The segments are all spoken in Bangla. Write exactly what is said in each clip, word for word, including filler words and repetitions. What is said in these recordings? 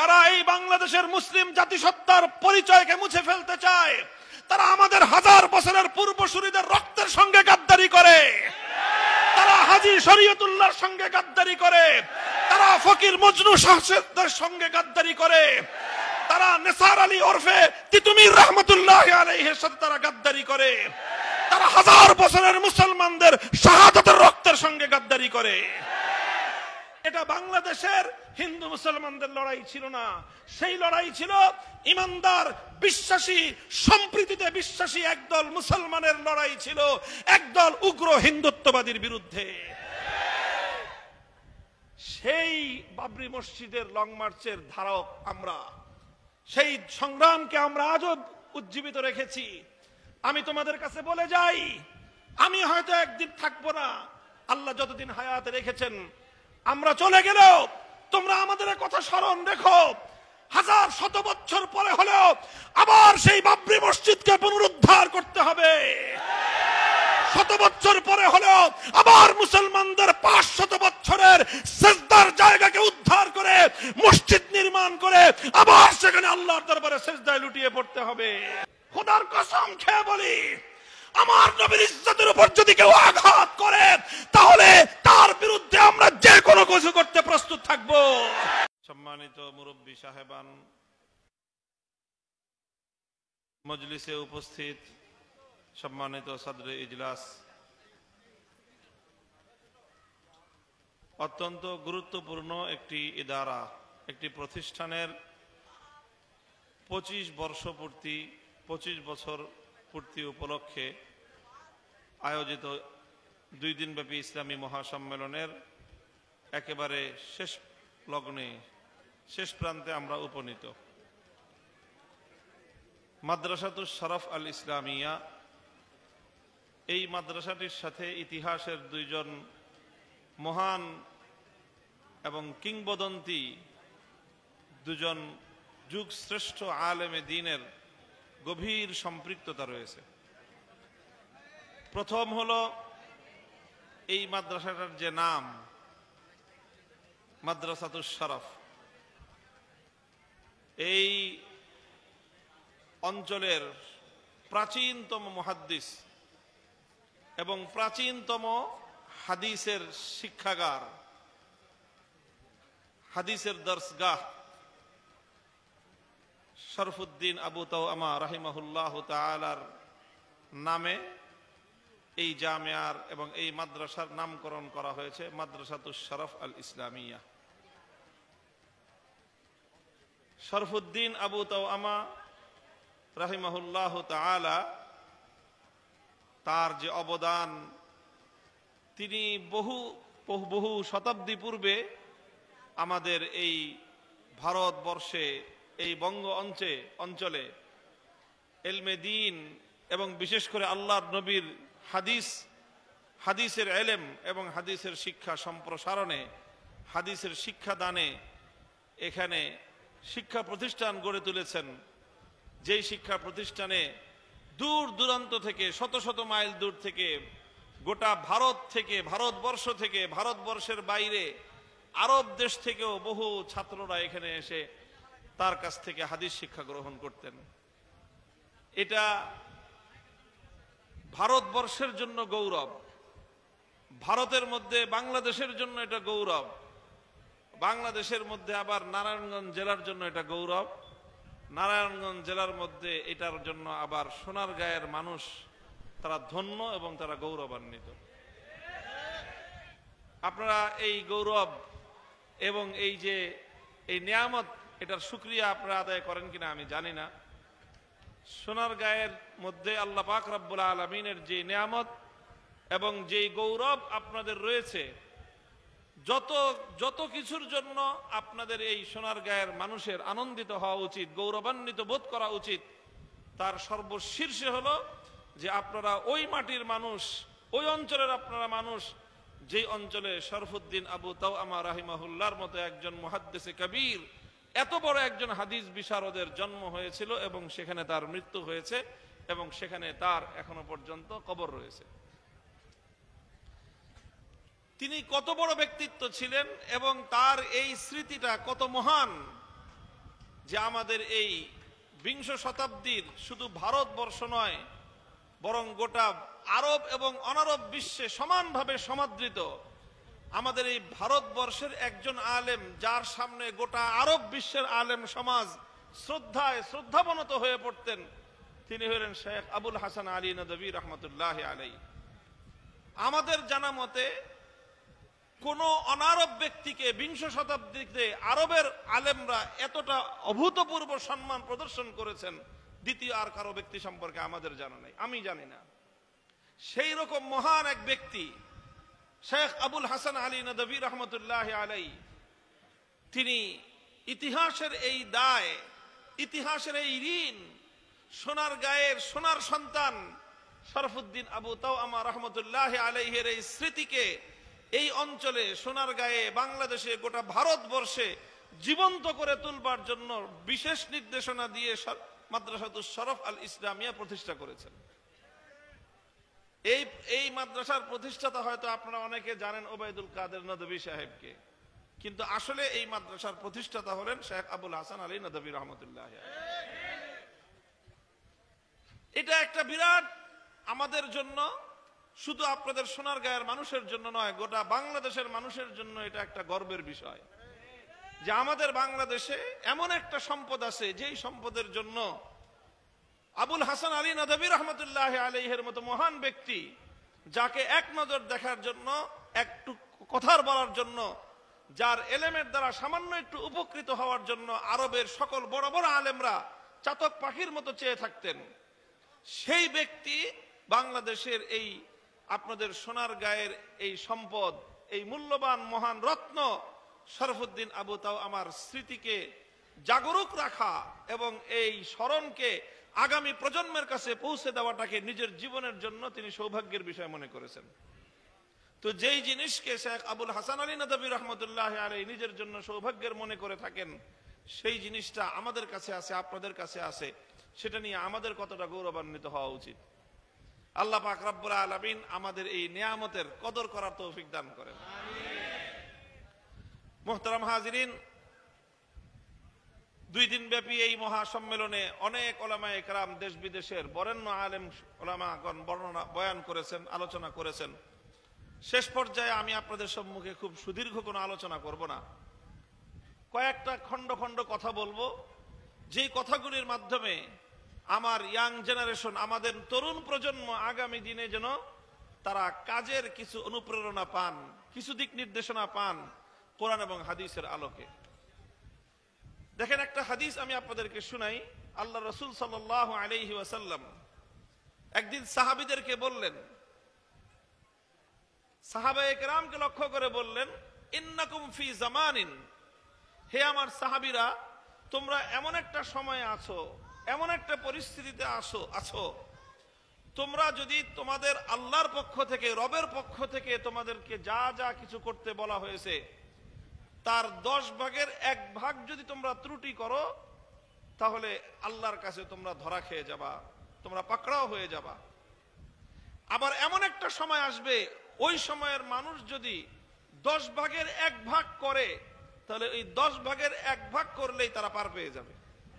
যারা এই বাংলাদেশের মুসলিম জাতিসত্তার পরিচয়কে মুছে ফেলতে চায়, তারা আমাদের হাজার বছরের পূর্বসূরীদের রক্তের সঙ্গে গাদ্দারি করে, তারা হাজী শরীয়তুল্লাহর সঙ্গে গাদ্দারি করে, তারা ফকির মজনু শাহদের সঙ্গে গাদ্দারি করে, তারা নেসার আলী ওরফে তিতুমির রহমতুল্লাহ আলাইহির সাথে তারা গাদ্দারি করে, তারা হাজার বছরের মুসলমানদের শাহাদাতের রক্তের সঙ্গে গাদ্দারি করে। এটা বাংলাদেশের হিন্দু মুসলমানদের লড়াই ছিল না, সেই লড়াই ছিল ইমানদার বিশ্বাসী সম্প্রীতিতে বিশ্বাসী একদল মুসলমানের লড়াই ছিল একদল উগ্র হিন্দুত্ববাদীর বিরুদ্ধে। সেই বাবরি মসজিদের লং মার্চের ধারক আমরা, সেই সংগ্রামকে আমরা আজও উজ্জীবিত রেখেছি। আমি তোমাদের কাছে বলে যাই, আমি হয়তো একদিন থাকবো না, আল্লাহ যতদিন হায়াতে রেখেছেন, আমরা চলে গেলেও তোমরা আমাদের কথা স্মরণ রেখো। হাজার শত বছর পরে হলেও আবার সেই বাবরি মসজিদকে পুনরুদ্ধার করতে হবে। শত বছর পরে হলেও আবার মুসলমানদের পাঁচ শত বছরের সেজদার জায়গাকে উদ্ধার করে মসজিদ নির্মাণ করে আবার সেখানে আল্লাহর দরবারে সেজদায় লুটিয়ে পড়তে হবে। খোদার কসম খেয়ে বলি, আমার নবীর ইজ্জতের উপর যদি কেউ আঘাত করে, তাহলে তার বিরুদ্ধে আমরা যে কোনো কিছু করতে প্রস্তুত থাকব। সম্মানিত মুরব্বী সাহেবান, মজলিসে উপস্থিত সম্মানিত সদরে ইজলাস, অত্যন্ত গুরুত্বপূর্ণ একটি ইদারা, একটি প্রতিষ্ঠানের পঁচিশ বর্ষ পূর্তি পঁচিশ বছর পূর্তি উপলক্ষে আয়োজিত দুই দিনব্যাপী ইসলামী মহাসম্মেলনের একেবারে শেষ লগ্নে, শেষ প্রান্তে আমরা উপনীত। মাদ্রাসাতুশ শরফ আল ইসলামিয়া, এই মাদ্রাসাটির সাথে ইতিহাসের দুইজন মহান এবং কিংবদন্তি দুজন যুগ শ্রেষ্ঠ আলেমে দ্বীনের গভীর সম্পৃক্ততা রয়েছে। প্রথম হলো এই মাদ্রাসাটার যে নাম মাদ্রাসাতুশ শরফ, এই অঞ্চলের প্রাচীনতম মুহাদ্দিস এবং প্রাচীনতম হাদিসের শিক্ষাগার, হাদিসের দর্শগাহ শরফুদ্দিন আবু তাওয়ামা রাহিমাহুল্লাহ তাআলার নামে এই জামিয়ার এবং এই মাদ্রাসার নামকরণ করা হয়েছে মাদ্রাসাতুশ শরফ আল ইসলামিয়া। শরফুদ্দিন আবু তাওয়ামা রাহিমাহুল্লাহ তাআলা, তার যে অবদান, তিনি বহু বহু শতাব্দী পূর্বে আমাদের এই ভারতবর্ষে, এই বঙ্গ অঞ্চলে অঞ্চলে ইলমে দ্বীন এবং বিশেষ করে আল্লাহর নবীর হাদিস, হাদিসের ইলম এবং হাদিসের শিক্ষা সম্প্রসারণে, হাদিসের শিক্ষাদানে এখানে শিক্ষা প্রতিষ্ঠান গড়ে তুলেছেন। যেই শিক্ষা প্রতিষ্ঠানে দূর দূরান্ত থেকে, শত শত মাইল দূর থেকে, গোটা ভারত থেকে, ভারতবর্ষ থেকে, ভারতবর্ষের বাইরে আরব দেশ থেকেও বহু ছাত্ররা এখানে এসে তার কাছ থেকে হাদিস শিক্ষা গ্রহণ করতেন। এটা ভারতবর্ষের জন্য গৌরব, ভারতের মধ্যে বাংলাদেশের জন্য এটা গৌরব, বাংলাদেশের মধ্যে আবার নারায়ণগঞ্জ জেলার জন্য এটা গৌরব, নারায়ণগঞ্জ জেলার মধ্যে এটার জন্য আবার সোনারগাঁয়ের মানুষ তারা ধন্য এবং তারা গৌরবান্বিত। আপনারা এই গৌরব এবং এই যে এই নিয়ামত, এটার শুকরিয়া আপনারা আদায় করেন কিনা আমি জানি না। সোনারগাঁয়ের মধ্যে আল্লাহ পাক রব্বুল আলামিনের যে নিয়ামত এবং যেই গৌরব আপনাদের রয়েছে, যত যত কিছুর জন্য আপনাদের এই সোনারগাঁয়ের মানুষের আনন্দিত হওয়া উচিত, গৌরবান্বিত বোধ করা উচিত, তার সর্বশীর্ষে হলো যে আপনারা ওই মাটির মানুষ, ওই অঞ্চলের আপনারা মানুষ, যেই অঞ্চলে শরফুদ্দিন আবু তাওয়ামা রাহিমাহুল্লাহর মতো একজন মুহাদ্দিসে কবির, এত বড় একজন হাদিস বিশারদের জন্ম হয়েছিল এবং সেখানে তার মৃত্যু হয়েছে এবং সেখানে তার এখনো পর্যন্ত কবর রয়েছে। তিনি কত বড় ব্যক্তিত্ব ছিলেন এবং তার এই স্মৃতিটা কত মহান, যে আমাদের এই বিংশ শতাব্দীর শুধু ভারতবর্ষ নয়, বরং গোটা আরব এবং অনারব বিশ্বে সমানভাবে সমাদৃত আমাদের এই ভারতবর্ষের একজন আলেম, যার সামনে গোটা আরব বিশ্বের আলেম সমাজ শ্রদ্ধায় শ্রদ্ধাবনত হয়ে পড়তেন, তিনি হলেন শেখ আবুল হাসান আলী নদভী রহমতুল্লাহ আলাইহি। আমাদের জানা মতে কোন অনারব ব্যক্তিকে বিংশ শতাব্দীতে আরবের আলেমরা এতটা অভূতপূর্ব সম্মান প্রদর্শন করেছেন দ্বিতীয় আর কারো ব্যক্তি সম্পর্কে আমাদের জানা নেই, আমি জানি না। সেই রকম মহান এক ব্যক্তি শেখ আবুল হাসান আলী নদভী রহমতুল্লাহ আলাইহি, তিনি ইতিহাসের এই দায়, ইতিহাসের এই ঋণ, সোনার গায়ের সোনার সন্তান শরফুদ্দিন আবু তাওয়ামা রহমতুল্লাহ আলাইহির এই স্মৃতিকে এই অঞ্চলে সোনার গায়ে, বাংলাদেশে, গোটা ভারতবর্ষে জীবন্ত করে তুলবার জন্য বিশেষ নির্দেশনা দিয়ে মাদ্রাসাতুস শরফ আল ইসলামিয়া প্রতিষ্ঠা করেছেন। এই এই মাদ্রাসার প্রতিষ্ঠাতা হয়তো আপনারা অনেকে জানেন ওবায়দুল কাদের নদভী সাহেবকে, কিন্তু আসলে এই মাদ্রাসার প্রতিষ্ঠাতা হলেন শেখ আবুল হাসান আলী নদভী রহমতুল্লাহ। এটা একটা বিরাট আমাদের জন্য, শুধু আপনাদের সোনার গায়ের মানুষের জন্য নয়, গোটা বাংলাদেশের মানুষের জন্য এটা একটা গর্বের বিষয় যে আমাদের বাংলাদেশে এমন একটা সম্পদ আছে, যেই সম্পদের জন্য আবুল হাসান আলী নদভী রহমতুল্লাহ আলাইহির মতো মহান ব্যক্তি, যাকে এক নজর দেখার জন্য, একটু কথার বলার জন্য, যার এলেমের দ্বারা সামান্য একটু উপকৃত হওয়ার জন্য আরবের সকল বড় বড় আলেমরা চাতক পাখির মতো চেয়ে থাকতেন, সেই ব্যক্তি বাংলাদেশের এই আপনাদের সোনার গায়ের এই সম্পদ, এই মূল্যবান মহান রত্ন শরফুদ্দিন আবু তাওয়ামার স্মৃতিকে জাগরুক রাখা এবং এই স্মরণকে আগামী প্রজন্মের কাছে পৌঁছে দেওয়াটাকে নিজের জীবনের জন্য তিনি সৌভাগ্যের বিষয় মনে করেছেন। তো যেই জিনিসকে শেখ আবুল হাসান আলী নদভী রহমতুল্লাহ আলাইহি নিজের জন্য সৌভাগ্যের মনে করে থাকেন, সেই জিনিসটা আমাদের কাছে আছে, আপনাদের কাছে আছে, সেটা নিয়ে আমাদের কতটা গৌরবান্বিত হওয়া উচিত। আল্লাহ পাক রব্বুল আলামিন আমাদের এই নিয়ামতের কদর করার তৌফিক দান করেন। মুহতারাম হাজিরিন, দুই দিন ব্যাপী এই মহাসম্মেলনে অনেক ওলামায়ে কেরাম দেশ বিদেশের বরেণ্য আলেম ওলামাগণ বর্ণনা বয়ান করেছেন, আলোচনা করেছেন। শেষ পর্যায়ে আমি আপনাদের সম্মুখে খুব সুদীর্ঘ কোনো আলোচনা করব না, কয়েকটা খণ্ড খণ্ড কথা বলবো, যেই কথাগুলির মাধ্যমে আমার ইয়াং জেনারেশন, আমাদের তরুণ প্রজন্ম আগামী দিনে যেন তারা কাজের কিছু অনুপ্রেরণা পান, কিছু দিক নির্দেশনা পান কোরআন এবং হাদিসের আলোকে। দেখেন, একটা হাদিস আমি আপনাদেরকে শুনাই। আল্লাহ রাসূল সাল্লাল্লাহু আলাইহি ওয়াসাল্লাম একদিন সাহাবীদেরকে বললেন, সাহাবায়ে কেরামকে লক্ষ্য করে বললেন, ইন্নাকুম ফি জামানিন, হে আমার সাহাবীরা, তোমরা এমন একটা সময়ে আছো, এমন একটা পরিস্থিতিতে আসো আছো তোমরা যদি তোমাদের আল্লাহর পক্ষ থেকে, রবের পক্ষ থেকে তোমাদেরকে যা যা কিছু করতে বলা হয়েছে তার দশ ভাগের এক ভাগ যদি তোমরা ত্রুটি করো, তাহলে আল্লাহর কাছে তোমরা ধরা খেয়ে যাবা, তোমরা পাকড়াও হয়ে যাবা। আবার এমন একটা সময় আসবে, ওই সময়ের মানুষ যদি দশ ভাগের এক ভাগ করে, তাহলে এই দশ ভাগের এক ভাগ করলেই তারা পার পেয়ে যাবে।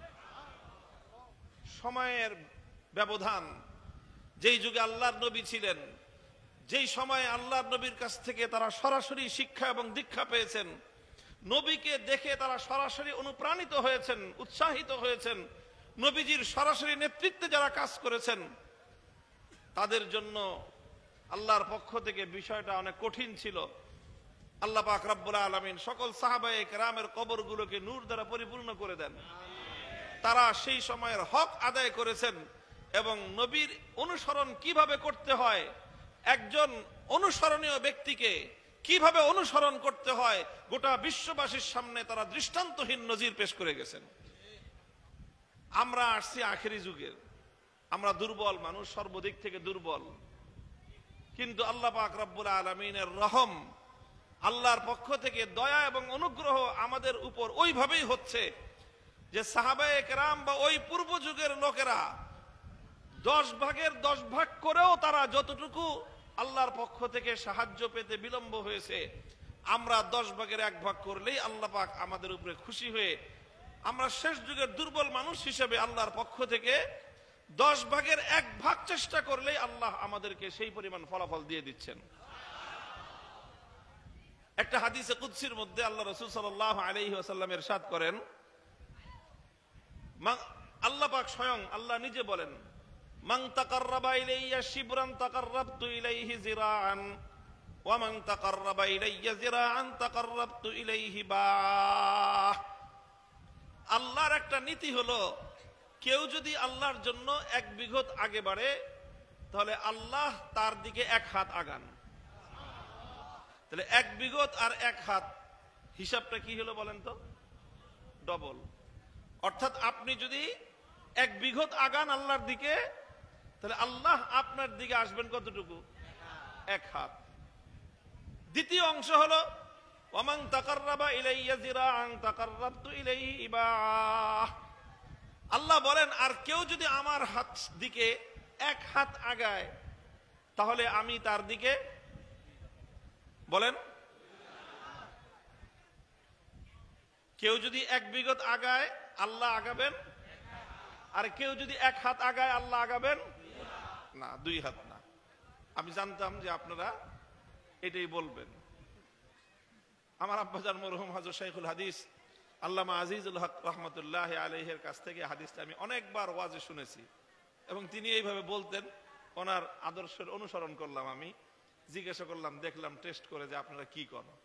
সময়ের ব্যবধান, যেই যুগে আল্লাহর নবী ছিলেন, যেই সময়ে আল্লাহর নবীর কাছ থেকে তারা সরাসরি শিক্ষা এবং দীক্ষা পেয়েছেন, নবীকে দেখে তারা সরাসরি অনুপ্রাণিত হয়েছেন, উৎসাহিত হয়েছেন, নবীজির সরাসরি নেতৃত্বে যারা কাজ করেছেন, তাদের জন্য আল্লাহর পক্ষ থেকে বিষয়টা অনেক কঠিন ছিল। আল্লাহ পাক রব্বুল আলামিন সকল সাহাবায়ে কেরামের কবরগুলোকে নূর দ্বারা পরিপূর্ণ করে দেন। তারা সেই সময়ের হক আদায় করেছেন এবং নবীর অনুসরণ কিভাবে করতে হয়, একজন অনুসরণীয় ব্যক্তিকে কিভাবে অনুসরণ করতে হয়, গোটা বিশ্ববাসীর সামনে তারা দৃষ্টান্তহীন নজির পেশ করে গেছেন। আমরা আসছি আখেরি যুগের, আমরা দুর্বল মানুষ, সর্বদিক থেকে দুর্বল, কিন্তু আল্লাহ পাক রব্বুল আলামিনের রহম, আল্লাহর পক্ষ থেকে দয়া এবং অনুগ্রহ আমাদের উপর ওইভাবেই হচ্ছে যে সাহাবায়ে কেরাম বা ওই পূর্ব যুগের লোকেরা দশ ভাগের দশ ভাগ করেও তারা যতটুকু আল্লাহর পক্ষ থেকে সাহায্য পেতে বিলম্ব হয়েছে, আমরা দশ ভাগের এক ভাগ করলেই আল্লাহ পাক আমাদের উপরে খুশি হয়ে আমরা শেষ যুগের দুর্বল মানুষ হিসেবে আল্লাহর পক্ষ থেকে দশ ভাগের এক ভাগ চেষ্টা করলেই আল্লাহ আমাদেরকে সেই পরিমাণ ফলাফল দিয়ে দিচ্ছেন। একটা হাদিসে কুদসির মধ্যে আল্লাহ রাসূল সাল্লাল্লাহু আলাইহি ওয়াসাল্লাম ইরশাদ করেন, আল্লাহ পাক স্বয়ং আল্লাহ নিজে বলেন, মান তাকাররাবা ইলাইয়া শিবরান তাকাররাবতু ইলাইহি জিরাআন ওয়া মান তাকাররাবা ইলাইয়া জিরাআন তাকাররাবতু ইলাইহি বা। আল্লাহর একটা নীতি হলো, কেউ যদি আল্লাহর জন্য এক বিঘত আগে বাড়ে তাহলে আল্লাহ তার দিকে এক হাত আগান। তাহলে এক বিঘত আর এক হাত হিসাবটা কি হলো বলেন তো? ডবল। অর্থাৎ আপনি যদি এক বিঘত আগান আল্লাহর দিকে, তাহলে আল্লাহ আপনার দিকে আসবেন কতটুকু? এক হাত। দ্বিতীয় অংশ হলো ওয়ামান তাকাররাবা ইলাইয়া জিরাআন তাকাররাবতু ইলাইহি বা। আল্লাহ বলেন, আর কেউ যদি আমার হাত দিকে এক হাত আগায় তাহলে আমি তার দিকে, বলেন, কেউ যদি এক বিঘত আগায় আল্লাহ আগাবেন, আর কেউ যদি এক হাত আগায় আল্লাহ আগাবেন না, দুই হাত না। আমি জানতাম যে আপনারা এটাই বলবেন। আমার আব্বাজান মরহুম হযরত শাইখুল হাদিস আল্লামা আজিজুল হক রহমতুল্লাহ আলাইহির কাছ থেকে হাদিসটা আমি অনেকবার ওয়াজে শুনেছি এবং তিনি এইভাবে বলতেন। ওনার আদর্শের অনুসরণ করলাম। আমি জিজ্ঞাসা করলাম, দেখলাম টেস্ট করে যে আপনারা কি করেন।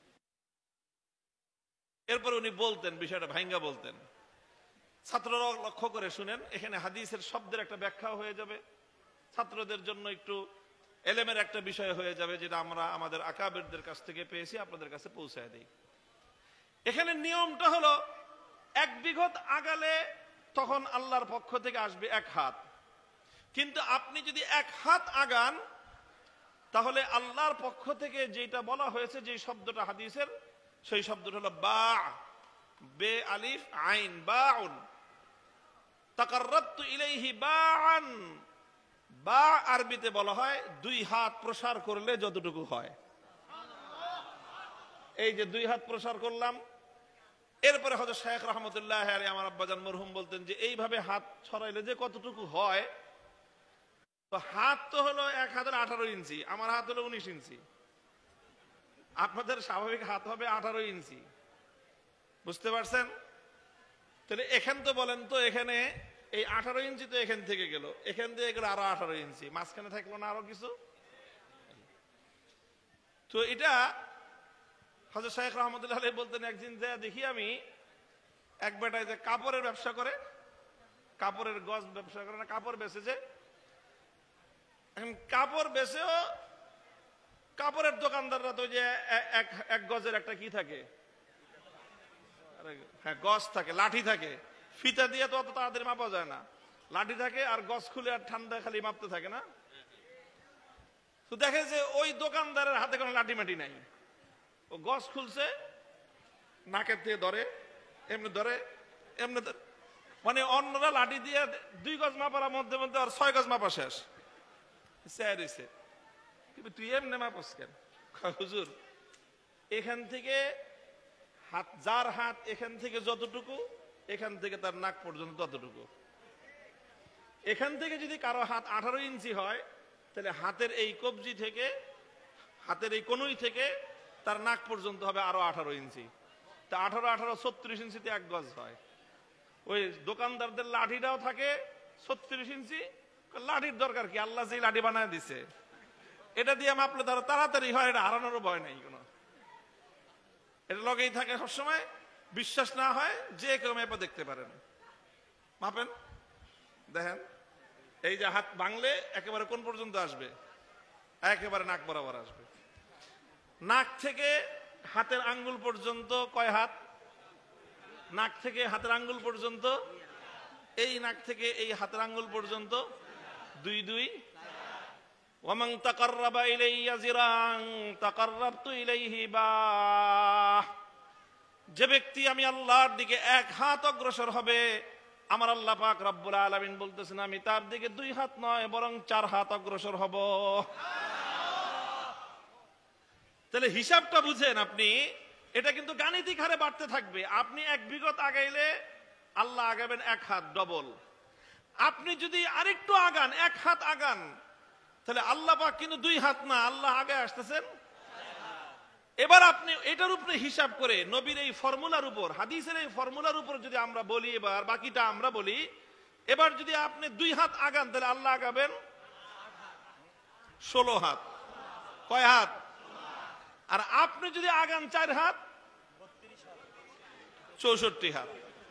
এরপর উনি বলতেন, বিষয়টা ভাঙ্গা বলতেন। ছাত্ররা লক্ষ্য করে শুনেন, এখানে হাদিসের শব্দের একটা ব্যাখ্যা হয়ে যাবে, ছাত্রদের জন্য একটু এলেমের একটা বিষয় হয়ে যাবে, যেটা আমরা আমাদের আকাবেরদের কাছ থেকে পেয়েছি, আপনাদের কাছে পৌঁছায় দিই। এখানে নিয়মটা হলো, এক বিঘত আগালে তখন আল্লাহর পক্ষ থেকে আসবে এক হাত। কিন্তু আপনি যদি এক হাত আগান তাহলে আল্লাহর পক্ষ থেকে যেটা বলা হয়েছে, যে শব্দটা হাদিসের, সেই শব্দটা হলো বা, বে আলিফ আইন, বাউন। তাকাররাবতু ইলাইহি বাআন। বা আরবিতে বলা হয় দুই হাত প্রসার করলে যতটুকু হয়। এই যে দুই হাত প্রসার করলাম। এরপরে হযরত শাইখ রহমতুল্লাহ আলাইহি আমার আব্বাজান মরহুম বলতেন যে এইভাবে হাত ছড়াইলে যে কতটুকু হয়। তো হাত তো হলো এক হাতের আঠারো ইঞ্চি, আমার হাত হলো উনিশ ইঞ্চি, আপনাদের স্বাভাবিক হাত হবে আঠারো ইঞ্চি। বুঝতে পারছেন? তাহলে এখান তো বলেন তো, এখানে এই আঠারো ইঞ্চি তো এখান থেকে গেল, এখান থেকে গেল আরো আঠারো ইঞ্চি, মাঝখানে থাকলো না আরো কিছু? তো এটা হযরত শাইখ রহমতুল্লাহ আলাইহি বলতেন, একদিন যা দেখি আমি এক বেটায় যে কাপড়ের ব্যবসা করে, কাপড়ের গজ ব্যবসা করে না, কাপড় বেচেছে। এখন কাপড় বেচেও কাপড়ের দোকানদাররা তো যে এক এক গজের একটা কি থাকে, হ্যাঁ গজ থাকে, লাঠি থাকে, ফিতা দিয়ে তো অত তাড়াতাড়ি মাপা যায় না, লাঠি থাকে আর গজ খুলে আর ঠান্ডা খালি মাপতে থাকে না। তো দেখে যে ওই দোকানদারের হাতে কোনো লাঠি মাটি নাই, ও গজ খুলছে, নাকের থেকে ধরে, এমনি ধরে, এমনি ধরে, মানে অন্যরা লাঠি দিয়ে দুই গজ মাপার মধ্যে মধ্যে আর ছয় গজ মাপা শেষ। তুই এমনি মাপস কেন? হুজুর, এখান থেকে হাত, যার হাত এখান থেকে যতটুকু, এখান থেকে তার নাক পর্যন্ত ততটুকু। এখান থেকে যদি কারো হাত আঠারো ইঞ্চি হয়, তাহলে হাতের এই কবজি থেকে, হাতের এই কনুই থেকে তার নাক পর্যন্ত হবে আরো আঠারো ইঞ্চি। তা আঠারো আঠারো ছত্রিশ ইঞ্চিতে এক গজ হয়। ওই দোকানদারদের লাঠিটাও থাকে ছত্রিশ ইঞ্চি। লাঠির দরকার কি? আল্লাহ যে লাঠি বানায় দিছে, এটা দিয়ে মাপলে ধরো তাড়াতাড়ি হয়, এটা হারানোরও ভয় নাই কোনো, এটা লগেই থাকে সবসময়। বিশ্বাস না হয় যে কেউ মেপে দেখতে পারেন, মাপেন, দেখেন এই যে হাত ভাঙলে একেবারে কোন পর্যন্ত আসবে? একেবারে নাক বরাবর আসবে। নাক থেকে হাতের আঙ্গুল পর্যন্ত কয় হাত? নাক থেকে হাতের আঙ্গুল পর্যন্ত, এই নাক থেকে এই হাতের আঙ্গুল পর্যন্ত দুই দুই। ওয়ামান তাকাররাবা ইলাইয়া জিরাআন তাকাররাবতু ইলাইহি বা। যে ব্যক্তি আমি আল্লাহর দিকে এক হাত অগ্রসর হবে, আমার আল্লাহ পাক রব্বুল আলামিন বলতেছেন আমি তার দিকে দুই হাত নয় বরং চার হাত অগ্রসর হব। তাহলে হিসাবটা বুঝেন আপনি, এটা কিন্তু গাণিতিক হারে বাড়তে থাকবে। আপনি এক বিঘত আগাইলে আল্লাহ আগাবেন এক হাত ডবল। আপনি যদি আরেকটু আগান, এক হাত আগান, তাহলে আল্লাহ পাক কিন্তু দুই হাত না, আল্লাহ আগে আসতেছেন। এবার আপনি এটার উপরে হিসাব করে নবীর এই ফর্মুলার উপর, হাদিসের এই ফর্মুলার উপর যদি আমরা বলি, এবার বাকিটা আমরা বলি, এবার যদি আপনি দুই হাত আগান তাহলে আল্লাহ আগাবেন ষোলো হাত। কয় হাত? আর আপনি যদি আগান চার হাত, চৌষট্টি হাত।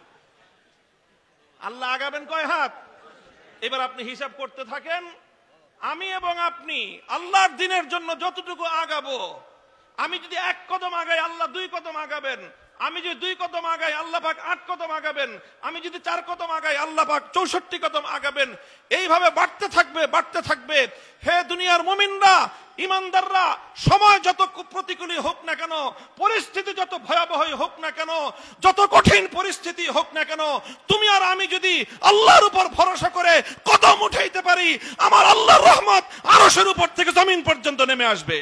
আল্লাহ আগাবেন কয় হাত? এবার আপনি হিসাব করতে থাকেন। আমি এবং আপনি আল্লাহর দ্বীনের জন্য যতটুকু আগাবো, আমি যদি এক কদম আগাই আল্লাহ দুই কদম আগাবেন, আমি যদি দুই কদম আগাই আল্লাহ পাক আট কদম আগাবেন, আমি যদি চার কদম আগাই আল্লাহ পাক চৌষট্টি কদম আগাবেন। এইভাবে বাড়তে থাকবে বাড়তে থাকবে। হে দুনিয়ার মুমিনরা, ইমানদাররা, সময় যত প্রতিকূলই হোক না কেন, পরিস্থিতি যত ভয়াবহই হোক না কেন, যত কঠিন পরিস্থিতি হোক না কেন, তুমি আর আমি যদি আল্লাহর উপর ভরসা করে কদম উঠাইতে পারি, আমার আল্লাহর রহমত আরশের উপর থেকে জমিন পর্যন্ত নেমে আসবে।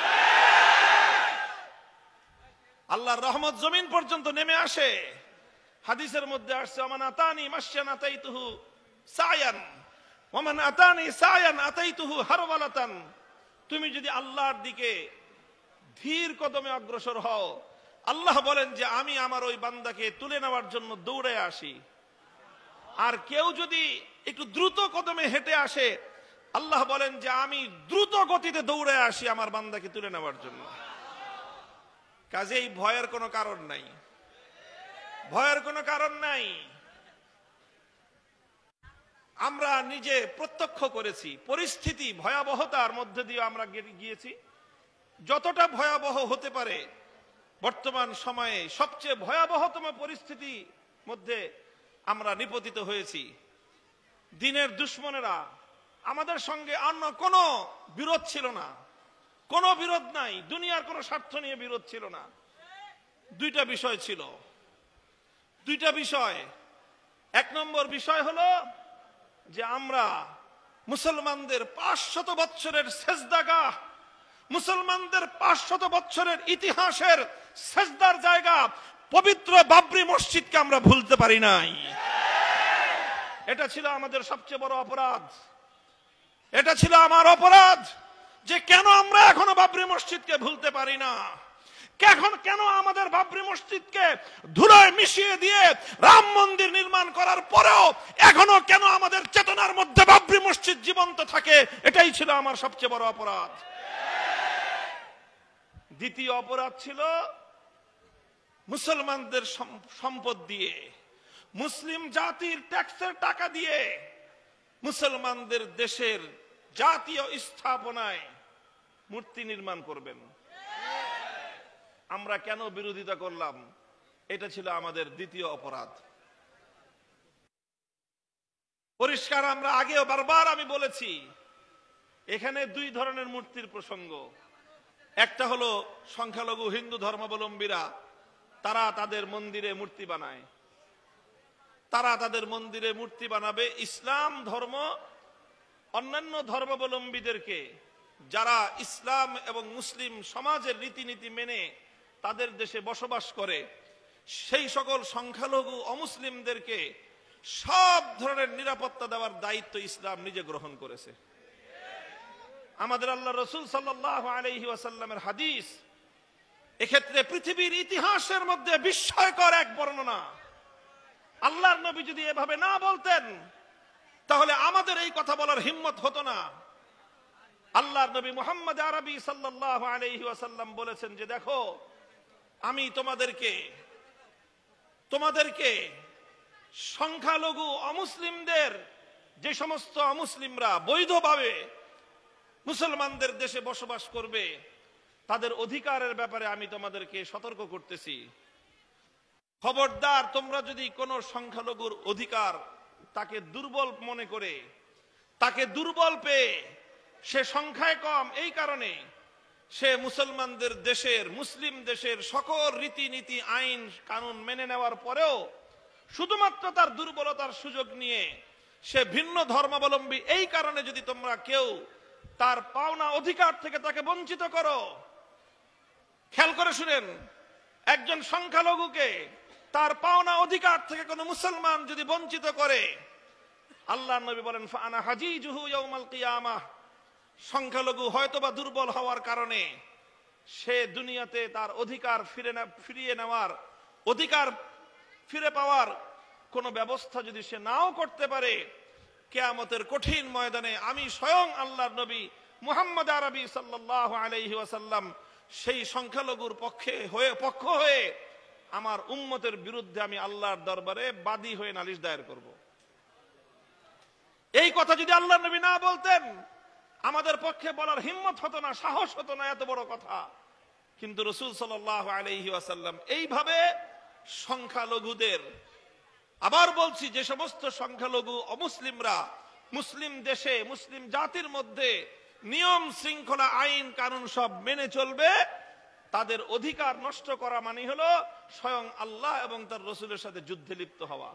আল্লাহর রহমত জমিন পর্যন্ত নেমে আসে। হাদিসের মধ্যে আসছে, ওমান আতানি মাশয়ান আতাইতুহু সায়ান ওমান আতানি সায়ান আতাইতুহু হারওয়ালাতান। তুমি যদি আল্লাহর দিকে ধীর কদমে অগ্রসর হও, আল্লাহ বলেন যে আমি আমার ওই বান্দাকে তুলে নেওয়ার জন্য দৌড়ে আসি। আর কেউ যদি একটু দ্রুত কদমে হেঁটে আসে, আল্লাহ বলেন যে আমি দ্রুত গতিতে দৌড়ে আসি আমার বান্দাকে তুলে নেওয়ার জন্য। কাজেই ভয়ের কোনো কারণ নাই, ভয়ের কোনো কারণ নাই। আমরা নিজে প্রত্যক্ষ করেছি, পরিস্থিতি ভয়াবহতার মধ্যে দিয়ে আমরা গিয়েছি। যতটা ভয়াবহ হতে পারে, বর্তমান সময়ে সবচেয়ে ভয়াবহতম পরিস্থিতি মধ্যে আমরা নিপতিত হয়েছি। দ্বীনের দুশমনেরা আমাদের সঙ্গে অন্য কোনো বিরোধ ছিল না, কোনো বিরোধ নাই, দুনিয়ার কোনো স্বার্থ নিয়ে বিরোধ ছিল না। দুইটা বিষয় ছিল, দুইটা বিষয়। এক নম্বর বিষয় হলো যে আমরা মুসলমানদের পাঁচশত বৎসরের সেজদাগাহ, মুসলমানদের পাঁচশত বৎসরের ইতিহাসের সেজদার জায়গা পবিত্র বাবরি মসজিদকে আমরা ভুলতে পারি নাই। এটা ছিল আমাদের সবচেয়ে বড় অপরাধ। এটা ছিল আমার অপরাধ যে কেন আমরা এখনো বাবরি মসজিদকে ভুলতে পারি না। এখন কেন আমাদের বাবরি মসজিদকে ধুলায় মিশিয়ে দিয়ে রাম মন্দির নির্মাণ করার পরেও এখনো কেন আমাদের চেতনার মধ্যে বাবরি মসজিদ জীবন্ত থাকে। এটাই ছিল আমার সবচেয়ে বড় অপরাধ। দ্বিতীয় অপরাধ ছিল মুসলমানদের সম্পদ দিয়ে, মুসলিম জাতির ট্যাক্সের টাকা দিয়ে মুসলমানদের দেশের জাতীয় স্থাপনায় মূর্তি নির্মাণ করবেন। আমরা কেন বিরোধিতা করলাম? এটা ছিল আমাদের দ্বিতীয় অপরাধ। পরিষ্কার, আমরা আগেও বারবার আমি বলেছি, এখানে দুই ধরনের মূর্তির প্রসঙ্গ। একটা হলো সংখ্যালঘু হিন্দু ধর্মাবলম্বীরা, তারা তাদের মন্দিরে মূর্তি বানায়, তারা তাদের মন্দিরে মূর্তি বানাবে। ইসলাম ধর্ম অন্যান্য ধর্মাবলম্বীদেরকে, যারা ইসলাম এবং মুসলিম সমাজের রীতিনীতি মেনে তাদের দেশে বসবাস করে, সেই সকল সংখ্যালঘু অমুসলিমদেরকে সব ধরনের নিরাপত্তা দেওয়ার দায়িত্ব ইসলাম নিজে গ্রহণ করেছে। আমাদের আল্লাহ রসুল সাল্লাল্লাহু আলাইহি ওয়াসাল্লামের হাদিস, এক্ষেত্রে পৃথিবীর ইতিহাসের মধ্যে বিস্ময়কর এক বর্ণনা। আল্লাহর নবী যদি এভাবে না বলতেন তাহলে আমাদের এই কথা বলার হিম্মত হতো না। আল্লাহর নবী মুহাম্মদ আরবি সাল্লাল্লাহু আলাইহি ওয়াসাল্লাম বলেছেন যে দেখো, আমি তোমাদেরকে তোমাদেরকে সংখ্যালঘু অমুসলিমদের, যে সমস্ত অমুসলিমরা বৈধভাবে মুসলমানদের দেশে বসবাস করবে, তাদের অধিকারের ব্যাপারে আমি তোমাদেরকে সতর্ক করতেছি। খবরদার, তোমরা যদি কোনো সংখ্যালঘুর অধিকার তাকে দুর্বল মনে করে, তাকে দুর্বল পেয়ে, সে সংখ্যায় কম এই কারণে সে মুসলমানদের দেশের, মুসলিম দেশের সকল রীতিনীতি আইন কানুন মেনে নেওয়ার পরেও শুধুমাত্র তার দুর্বলতার সুযোগ নিয়ে সে ভিন্ন ধর্মাবলম্বী, এই কারণে যদি তোমরা কেউ তার পাওনা অধিকার থেকে তাকে বঞ্চিত করো, খেয়াল করে শুনেন, একজন সংখ্যালঘুকে তার পাওনা অধিকার থেকে কোনো মুসলমান যদি বঞ্চিত করে, আল্লাহর নবী বলেন ফাআনা হাজিজুহু ইয়াউমাল কিয়ামাহ, সংখ্যালঘু হয়তোবা দুর্বল হওয়ার কারণে সে দুনিয়াতে তার অধিকার ফিরে না ফিরিয়ে নেওয়ার অধিকার ফিরে পাওয়ার কোন ব্যবস্থা যদি সে নাও করতে পারে, কিয়ামতের কঠিন ময়দানে আমি স্বয়ং আল্লাহর নবী মুহাম্মদ আরবি সাল্লাল্লাহু আলাইহি ওয়াসাল্লাম সেই সংখ্যালঘুর পক্ষে হয়ে পক্ষ হয়ে আমার উম্মতের বিরুদ্ধে আমি আল্লাহর দরবারে বাদী হয়ে নালিশ দায়ের করব। এই কথা যদি আল্লাহর নবী না বলতেন আমাদের পক্ষে বলার হিম্মত হতো না, সাহস হতো না, এত বড় কথা। কিন্তু রাসূল সাল্লাল্লাহু আলাইহি ওয়াসাল্লাম এইভাবে সংখ্যালঘুদের, আবার বলছি যে সমস্ত সংখ্যালঘু অমুসলিমরা মুসলিম দেশে মুসলিম জাতির মধ্যে নিয়ম শৃঙ্খলা আইন কানুন সব মেনে চলবে, তাদের অধিকার নষ্ট করা মানে হলো স্বয়ং আল্লাহ এবং তার রাসূলের সাথে যুদ্ধে লিপ্ত হওয়া।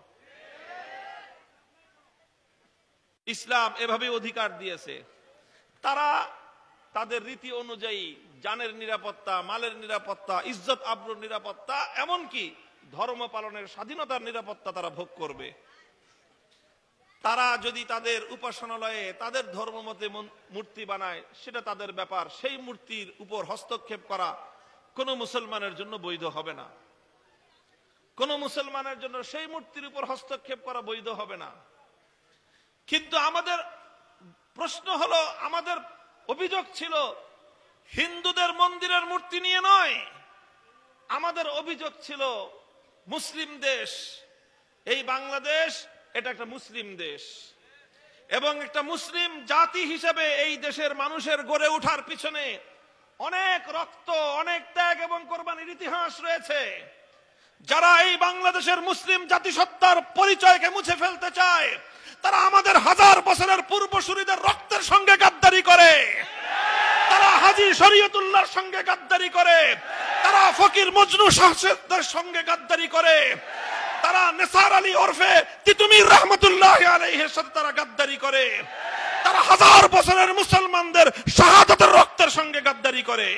ইসলাম এভাবে অধিকার দিয়েছে। তারা তাদের রীতি অনুযায়ী জানের নিরাপত্তা, মালের নিরাপত্তা, ইজ্জত আবরুর নিরাপত্তা, এমনকি ধর্ম পালনের স্বাধীনতার নিরাপত্তা তারা ভোগ করবে। তারা যদি তাদের উপাসনালয়ে তাদের ধর্মমতে মূর্তি বানায় সেটা তাদের ব্যাপার, সেই মূর্তির উপর হস্তক্ষেপ করা কোন মুসলমানের জন্য বৈধ হবে না। কোন মুসলমানের জন্য সেই মূর্তির উপর হস্তক্ষেপ করা বৈধ হবে না। কিন্তু আমাদের প্রশ্ন হলো, আমাদের অভিযোগ ছিল হিন্দুদের মন্দিরের মূর্তি নিয়ে নয়, আমাদের অভিযোগ ছিল মুসলিম দেশ, এই বাংলাদেশ এটা একটা মুসলিম দেশ এবং একটা মুসলিম জাতি হিসেবে এই দেশের মানুষের গড়ে ওঠার পিছনে অনেক রক্ত, অনেক ত্যাগ এবং কোরবানির ইতিহাস রয়েছে। যারা এই বাংলাদেশের মুসলিম জাতিসত্তার পরিচয়কে মুছে ফেলতে চায় তারা আমাদের হাজার বছরের পূর্বসূরীদের রক্তের সঙ্গে গাদ্দারি করে, তারা হাজী শরীয়তুল্লাহর সঙ্গে গাদ্দারি করে, তারা ফকির মজনু শাহদের সঙ্গে গাদ্দারি করে, তারা নেসার আলী ওরফে তিতুমির রহমতুল্লাহ আলাইহির সাথে তারা গাদ্দারি করে, তারা হাজার বছরের মুসলমানদের শাহাদাতের রক্তের সঙ্গে গাদ্দারি করে।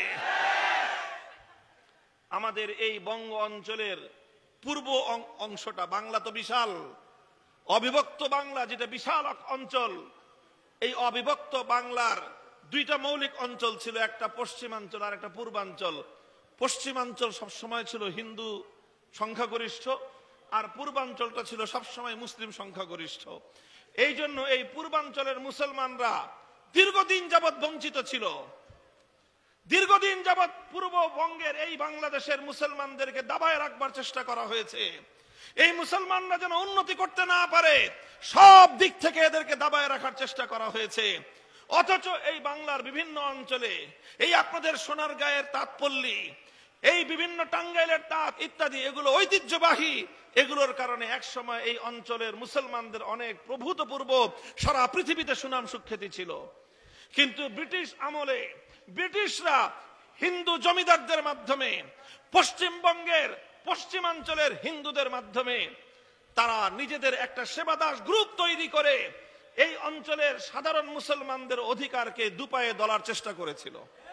আমাদের এই বঙ্গ অঞ্চলের পূর্ব অংশটা, বাংলা তো বিশাল, অবিভক্ত বাংলা যেটা বিশাল অঞ্চল, এই অবিভক্ত বাংলার দুইটা মৌলিক অঞ্চল ছিল, একটা পশ্চিমাঞ্চল আর একটা পূর্বাঞ্চল। পশ্চিমাঞ্চল সবসময় ছিল হিন্দু সংখ্যাগরিষ্ঠ আর পূর্বাঞ্চলটা ছিল সবসময় মুসলিম সংখ্যাগরিষ্ঠ। এই জন্য এই পূর্বাঞ্চলের মুসলমানরা দীর্ঘদিন যাবৎ বঞ্চিত ছিল। দীর্ঘদিন যাবৎ পূর্ববঙ্গের এই বাংলাদেশের মুসলমানদেরকে দাবায় রাখবার চেষ্টা করা হয়েছে। এই মুসলমানরা যেন উন্নতি করতে না পারে সব দিক থেকে এদেরকে দাবায় রাখার চেষ্টা করা হয়েছে। অথচ এই বাংলার বিভিন্ন অঞ্চলে, এই আপনাদের সোনারগাঁয়ের তাঁতপল্লী, এই বিভিন্ন টাঙ্গাইলের তাঁত ইত্যাদি, এগুলো ঐতিহ্যবাহী, এগুলোর কারণে একসময় এই অঞ্চলের মুসলমানদের অনেক প্রভূতপূর্ব সারা পৃথিবীতে সুনাম সুখ্যাতি ছিল। কিন্তু ব্রিটিশ আমলে ব্রিটিশরা হিন্দু জমিদারদের মাধ্যমে পশ্চিমবঙ্গের পশ্চিমাঞ্চলের হিন্দুদের মাধ্যমে তারা নিজেদের একটা সেবাদাস গ্রুপ তৈরি করে এই অঞ্চলের সাধারণ মুসলমানদের অধিকারকে দুপায়ে দলার চেষ্টা করেছিল।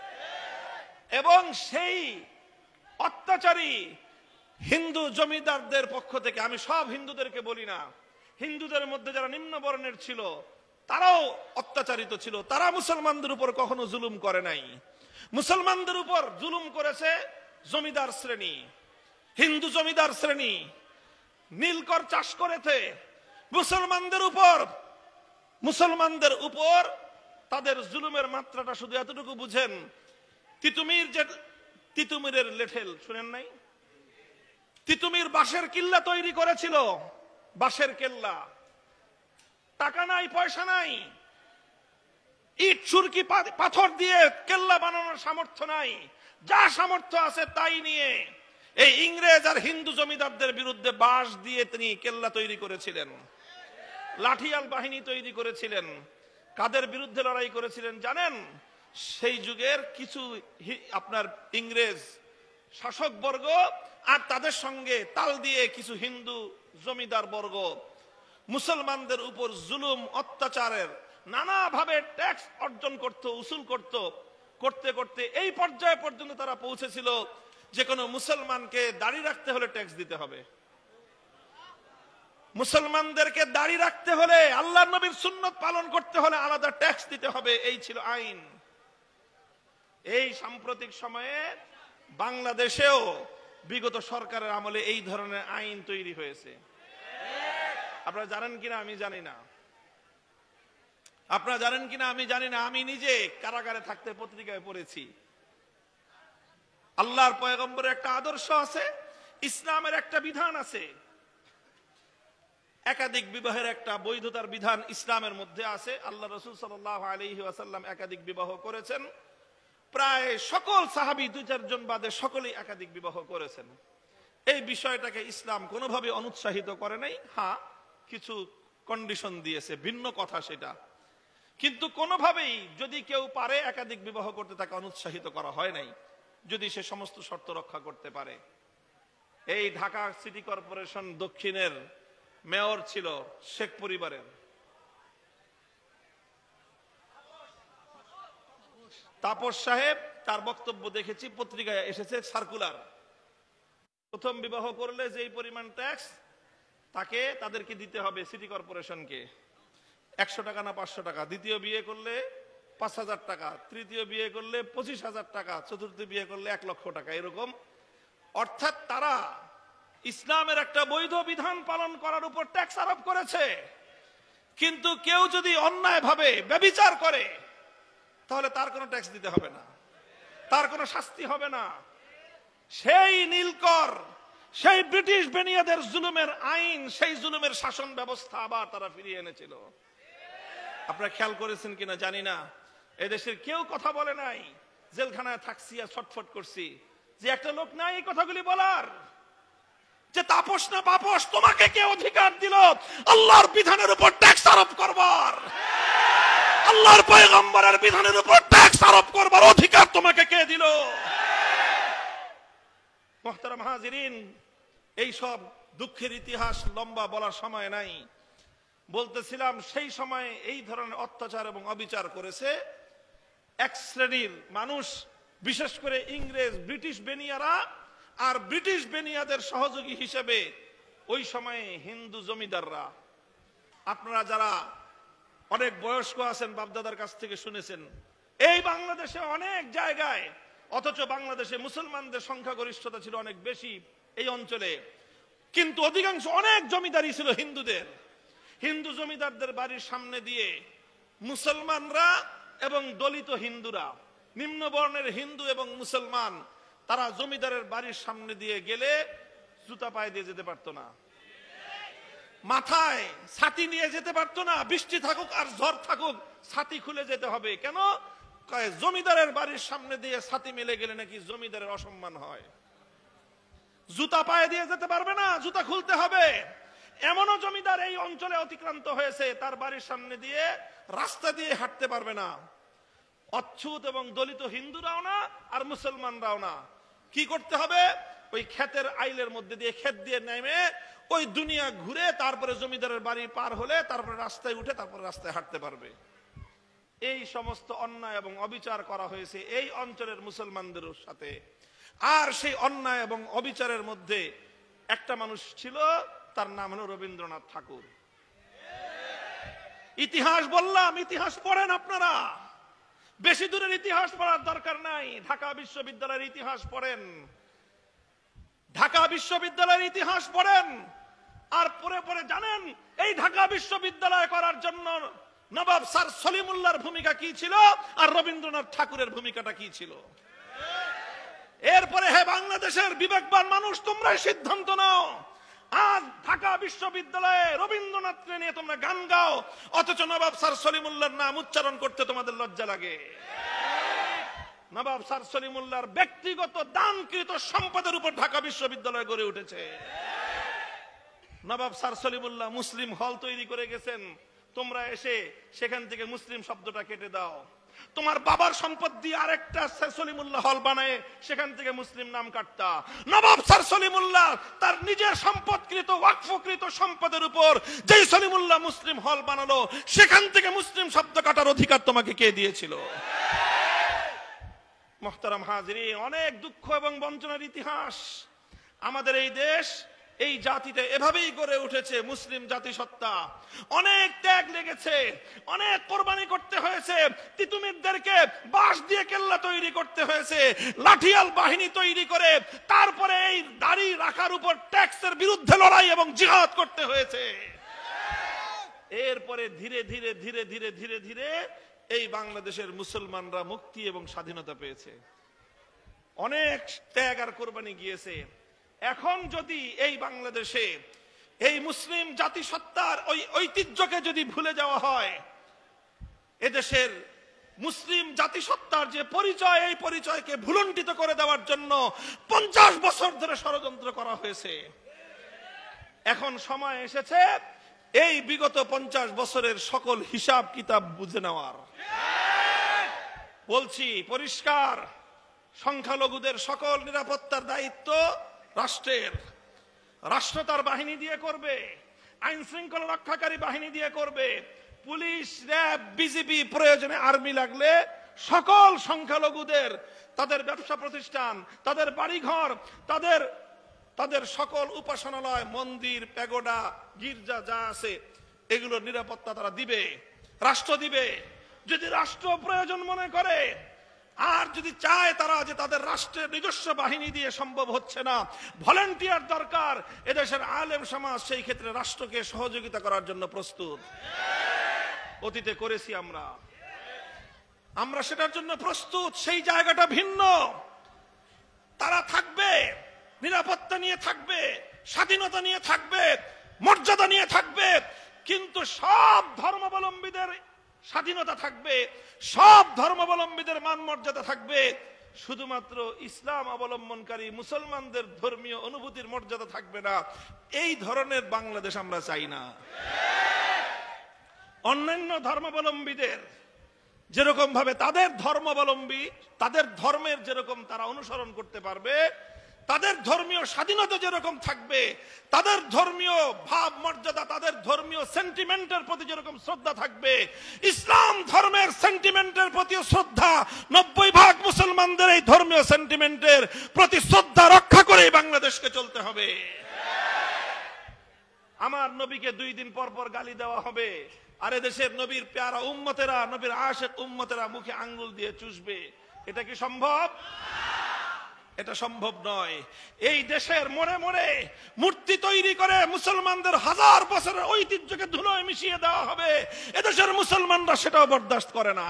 এবং সেই অত্যাচারী হিন্দু জমিদারদের পক্ষ থেকে, আমি সব হিন্দুদেরকে বলি না, হিন্দুদের মধ্যে যারা নিম্ন বর্ণের ছিল তারাও অত্যাচারিত ছিল, তারা মুসলমানদের উপর কখনো জুলুম করে নাই। মুসলমানদের উপর জুলুম করেছে জমিদার শ্রেণী, হিন্দু জমিদার শ্রেণী, নীলকর চাষ করেছে মুসলমানদের উপর। মুসলমানদের উপর তাদের জুলুমের মাত্রাটা শুধু এতটুকু বুঝেন, তিতুমির যে তিতুমিরের লেঠেল শুনেন নাই? তিতুমির বাঁশের কিল্লা তৈরি করেছিল, বাঁশের কেল্লা, টাকা নাই পয়সা নাই, ইট সুরকি পাথর দিয়ে কেল্লা বানানোর সামর্থ্য নাই, যা সামর্থ্য আছে তাই নিয়ে এই ইংরেজ আর হিন্দু জমিদারদের বিরুদ্ধে বাঁশ দিয়ে তিনি কেল্লা তৈরি করেছিলেন, লাঠিয়াল বাহিনী তৈরি করেছিলেন। কাদের বিরুদ্ধে লড়াই করেছিলেন জানেন? সেই যুগের কিছু আপনার ইংরেজ শাসক বর্গ আর তাদের সঙ্গে তাল দিয়ে কিছু হিন্দু জমিদার বর্গ মুসলমানদের উপর জুলুম অত্যাচারের নানাভাবে ট্যাক্স অর্জন করত, উসুল করত, করতে করতে এই পর্যায়ে পর্যন্ত তারা পৌঁছেছিল যে কোনো মুসলমানকে দাড়ি রাখতে হলে ট্যাক্স দিতে হবে। মুসলমানদেরকে দাড়ি রাখতে হলে, আল্লাহর নবীর সুন্নত পালন করতে হলে আলাদা ট্যাক্স দিতে হবে, এই ছিল আইন। এই সাম্প্রতিক সময়ে বাংলাদেশেও বিগত সরকারের আমলে এই ধরনের আইন তৈরি হয়েছে। আপনারা জানেন কিনা আমি জানি না, আপনারা জানেন কিনা আমি জানি না। আমি নিজে কারাগারে থাকতে পত্রিকায় পড়েছি। আল্লাহর পয়গম্বরের একটা আদর্শ আছে, ইসলামের একটা বিধান আছে, একাধিক বিবাহের একটা বৈধতার বিধান ইসলামের মধ্যে আছে। আল্লাহ রাসূল সাল্লাল্লাহু আলাইহি ওয়াসাল্লাম একাধিক বিবাহ করেছেন, প্রায় সকল সাহাবী দুই চারজন বাদে সকলেই একাধিক বিবাহ করেছেন। এই বিষয়টাকে ইসলাম কোনোভাবে অনুৎসাহিত করে নাই। হ্যাঁ, কিছু কন্ডিশন দিয়েছে, ভিন্ন কথা সেটা, কিন্তু কোনোভাবেই যদি কেউ পারে একাধিক বিবাহ করতে তাকে অনুৎসাহিত করা হয় নাই, যদি সে সমস্ত শর্ত রক্ষা করতে পারে। এই ঢাকা সিটি কর্পোরেশন দক্ষিণের মেয়র ছিল শেখ পরিবারের, তাপস সাহেব। তার বক্তব্য দেখেছি, পত্রিকায় এসেছে সার্কুলার। প্রথম বিবাহ করলে যেই পরিমাণ ট্যাক্স তাকে তাদেরকে দিতে হবে সিটি কর্পোরেশনকে, একশো টাকা না পাঁচশো টাকা। দ্বিতীয় বিয়ে করলে পাঁচ হাজার টাকা, তৃতীয় বিয়ে করলে পঁচিশ হাজার টাকা, চতুর্থ বিয়ে করলে এক লক্ষ টাকা, এরকম। অর্থাৎ তারা ইসলামের একটা বৈধ বিধান পালন করার উপর ট্যাক্স আরোপ করেছে। কিন্তু কেউ যদি অন্যায় ভাবে ব্যভিচার করে তাহলে তার কোনো ট্যাক্স দিতে হবে না, তার কোনো শাস্তি হবে না। সেই নীলকর, সেই ব্রিটিশ বেনিয়াদের জুলুমের আইন, সেই জুলুমের শাসন ব্যবস্থা আবার তারা ফিরিয়ে এনেছিল। আপনারা খেয়াল করেছেন কিনা জানি না, এদেশের কেউ কথা বলে নাই। জেলখানায় থাকছি আর ছটফট করছি যে একটা লোক নাই এই কথাগুলি বলার, যে তাপস না বাপস তোমাকে কে অধিকার দিল আল্লাহর বিধানের উপর ট্যাক্স আরোপ করবার? আল্লাহর পয়গম্বরের বিধানের উপর ট্যাক্স আরোপ করবার অধিকার তোমাকে কে দিল? মুহতারাম হাজিরিন, এই সব দুঃখের ইতিহাস লম্বা বলার সময় নাই। বলতেছিলাম সেই সময়ে এই ধরনের অত্যাচার এবং অবিচার করেছে এক শ্রেণীর মানুষ, বিশেষ করে ইংরেজ ব্রিটিশ বেনিয়ারা, আর ব্রিটিশ বেনিয়াদের সহযোগী হিসেবে ওই সময়ে হিন্দু জমিদাররা। আপনারা যারা অনেক বয়স্ক আছেন, বাপদাদার কাছ থেকে শুনেছেন, এই বাংলাদেশে অনেক জায়গায়, অথচ বাংলাদেশে মুসলমানদের সংখ্যাগরিষ্ঠতা ছিল অনেক বেশি এই অঞ্চলে, কিন্তু অধিকাংশ অনেক জমিদারি ছিল হিন্দুদের। হিন্দু জমিদারদের বাড়ির সামনে দিয়ে মুসলমানরা এবং দলিত হিন্দুরা, নিম্ন বর্ণের হিন্দু এবং মুসলমান, তারা জমিদারের বাড়ির সামনে দিয়ে গেলে জুতা পায়ে দিয়ে যেতে পারতো না, মাথায় ছাতি নিয়ে যেতে পারতো না। বৃষ্টি থাকুক আর ঝড় থাকুক ছাতি খুলে যেতে হবে। কেন? জমিদারের বাড়ির সামনে দিয়ে ছাতি মেলে গেলে নাকি জমিদারের অসম্মান হয়। জুতা পায়ে দিয়ে যেতে পারবে না, জুতা খুলতে হবে। এমনও জমিদার এই অঞ্চলে অতিক্রান্ত হয়েছে, তার বাড়ির সামনে দিয়ে রাস্তা দিয়ে হাঁটতে পারবে না। অচ্ছুত এবং দলিত হিন্দুরাও না আর মুসলমানরাও না। কি করতে হবে? ওই ক্ষেতের আইলের মধ্যে দিয়ে, ক্ষেত দিয়ে নেমে ওই দুনিয়া ঘুরে তারপরে জমিদারের বাড়ি পার হলে তারপরে রাস্তায় উঠে তারপরে রাস্তায় হাঁটতে পারবে। এই সমস্ত অন্যায় এবং অবিচার করা হয়েছে এই অঞ্চলের মুসলমানদের সাথে। আর সেই অন্যায় এবং অবিচারের মধ্যে একটা মানুষ ছিল, তার নাম হলো রবীন্দ্রনাথ ঠাকুর। ইতিহাস বললাম, ইতিহাস পড়েন আপনারা, বেশি দূরের ইতিহাস পড়ার দরকার নাই। ঢাকা বিশ্ববিদ্যালয়ের ইতিহাস পড়েন, ঢাকা বিশ্ববিদ্যালয়ের ইতিহাস পড়েন। আর পরে পরে জানেন এই ঢাকা বিশ্ববিদ্যালয় করার জন্য নবাব স্যার সলিমুল্লাহর ভূমিকা কি ছিল আর রবীন্দ্রনাথ ঠাকুরের ভূমিকাটা কি ছিল। এরপরে হে বাংলাদেশের বিবেকবান মানুষ, তোমরাই সিদ্ধান্ত নাও। আজ ঢাকা বিশ্ববিদ্যালয়ে রবীন্দ্রনাথকে নিয়ে তোমরা গান গাও, অথচ নবাব স্যার সলিমুল্লাহর নাম উচ্চারণ করতে তোমাদের লজ্জা লাগে। নবাব স্যার সলিমুল্লাহর ব্যক্তিগত দানকৃত সম্পদের উপর ঢাকা বিশ্ববিদ্যালয় গড়ে উঠেছে। নবাব স্যার সলিমুল্লাহ মুসলিম হল তৈরি করে গেছেন, তোমরা এসে সেখান থেকে মুসলিম শব্দটা কেটে দাও। তোমার বাবার সম্পদ দিয়ে আরেকটা স্যার সলিমুল্লাহ হল বানায় সেখান থেকে মুসলিম নাম কাটতা। নবাব স্যার সলিমুল্লাহ তার নিজের সম্পদকৃত ওয়াকফকৃত সম্পদের উপর যেই সলিমুল্লাহ মুসলিম হল বানালো, সেখান থেকে মুসলিম শব্দ কাটার অধিকার তোমাকে কে দিয়েছিল? মুহতারাম হাজিরিন, অনেক দুঃখ এবং বঞ্চনার ইতিহাস। আমাদের এই দেশ এই জাতিতে এভাবেই গড়ে উঠেছে মুসলিম জাতিসত্তা। অনেক ত্যাগ লেগেছে, অনেক কোরবানি করতে হয়েছে, তিতুমিরদেরকে বাঁশ দিয়ে কেল্লা তৈরি করতে হয়েছে, লাঠিয়াল বাহিনী তৈরি করে তারপরে এই দাড়ি রাখার উপর ট্যাক্সের বিরুদ্ধে লড়াই এবং জিহাদ করতে হয়েছে। এরপরে ধীরে ধীরে ধীরে ধীরে ধীরে ধীরে এই বাংলাদেশের মুসলমানরা মুক্তি এবং স্বাধীনতা পেয়েছে। অনেক ত্যাগ আর কোরবানি গিয়েছে। এখন যদি এই বাংলাদেশে এই মুসলিম জাতিসত্তার ওই ঐতিহ্যকে যদি ভুলে যাওয়া হয়, এদেশের মুসলিম জাতিসত্তার যে পরিচয়, এই পরিচয়কে ভুলুণ্ঠিত করে দেওয়ার জন্য পঞ্চাশ বছর ধরে ষড়যন্ত্র করা হয়েছে। এখন সময় এসেছে এই বিগত পঞ্চাশ বছরের সকল হিসাব কিতাব বুঝে নেওয়ার। বলছি পরিষ্কার, সংখ্যালঘুদের সকল নিরাপত্তার দায়িত্ব রাষ্ট্রের। রাষ্ট্র তার বাহিনী দিয়ে করবে, আইন শৃঙ্খলা রক্ষাকারী বাহিনী দিয়ে করবে, পুলিশ, র্যাব, বিজিবি, প্রয়োজনে আর্মি লাগলে সকল সংখ্যালঘুদের তাদের ব্যবসা প্রতিষ্ঠান, তাদের বাড়িঘর, তাদের তাদের সকল উপাসনালয়, মন্দির, প্যাগোডা, গির্জা যা আছে এগুলোর নিরাপত্তা তারা দিবে, রাষ্ট্র দিবে। যদি রাষ্ট্র প্রয়োজন মনে করে আর যদি চায় তারা যে তাদের রাষ্ট্রের নিজস্ব বাহিনী দিয়ে সম্ভব হচ্ছে না, ভলান্টিয়ার দরকার, এদেশের আলেম সমাজ সেই ক্ষেত্রে রাষ্ট্রকে সহযোগিতা করার জন্য প্রস্তুত। অতীতে করেছি আমরা, আমরা সেটার জন্য প্রস্তুত। সেই জায়গাটা ভিন্ন। তারা থাকবে, নিরাপত্তা নিয়ে থাকবে, স্বাধীনতা নিয়ে থাকবে, মর্যাদা নিয়ে থাকবে, কিন্তু সব ধর্মাবলম্বীদের স্বাধীনতা থাকবে, সব ধর্মাবলম্বীদের মান মর্যাদা থাকবে। শুধুমাত্র ইসলাম অবলম্বনকারী মুসলমানদের ধর্মীয় অনুভূতির মর্যাদা থাকবে না। এই ধরনের বাংলাদেশ আমরা চাই না। অন্যান্য ধর্মাবলম্বীদের যেরকম ভাবে তাদের ধর্মাবলম্বী তাদের ধর্মের যেরকম তারা অনুসরণ করতে পারবে, তাদের ধর্মীয় স্বাধীনতা যেরকম থাকবে, তাদের ধর্মীয় ভাব মর্যাদা, তাদের ধর্মীয় সেন্টিমেন্টের প্রতি যেরকম শ্রদ্ধা থাকবে, ইসলাম ধর্মের সেন্টিমেন্টের প্রতি শ্রদ্ধা, নব্বই ভাগ মুসলমানদের এই ধর্মীয় সেন্টিমেন্টের প্রতি শ্রদ্ধা রক্ষা করে বাংলাদেশকে চলতে হবে। আমার নবীকে দুই দিন পর পর গালি দেওয়া হবে, আর এদেশের নবীর প্যারা উম্মতেরা, নবীর আশেক উম্মতেরা মুখে আঙ্গুল দিয়ে চুষবে। এটা কি সম্ভব? এটা সম্ভব নয়। এই দেশের মনে মনে মূর্তি তৈরি করে মুসলমানদের হাজার বছরের ঐতিহ্যকে ধুলোয় মিশিয়ে দেওয়া হবে, এদেশের মুসলমানরা সেটাও বরদাস্ত করে না।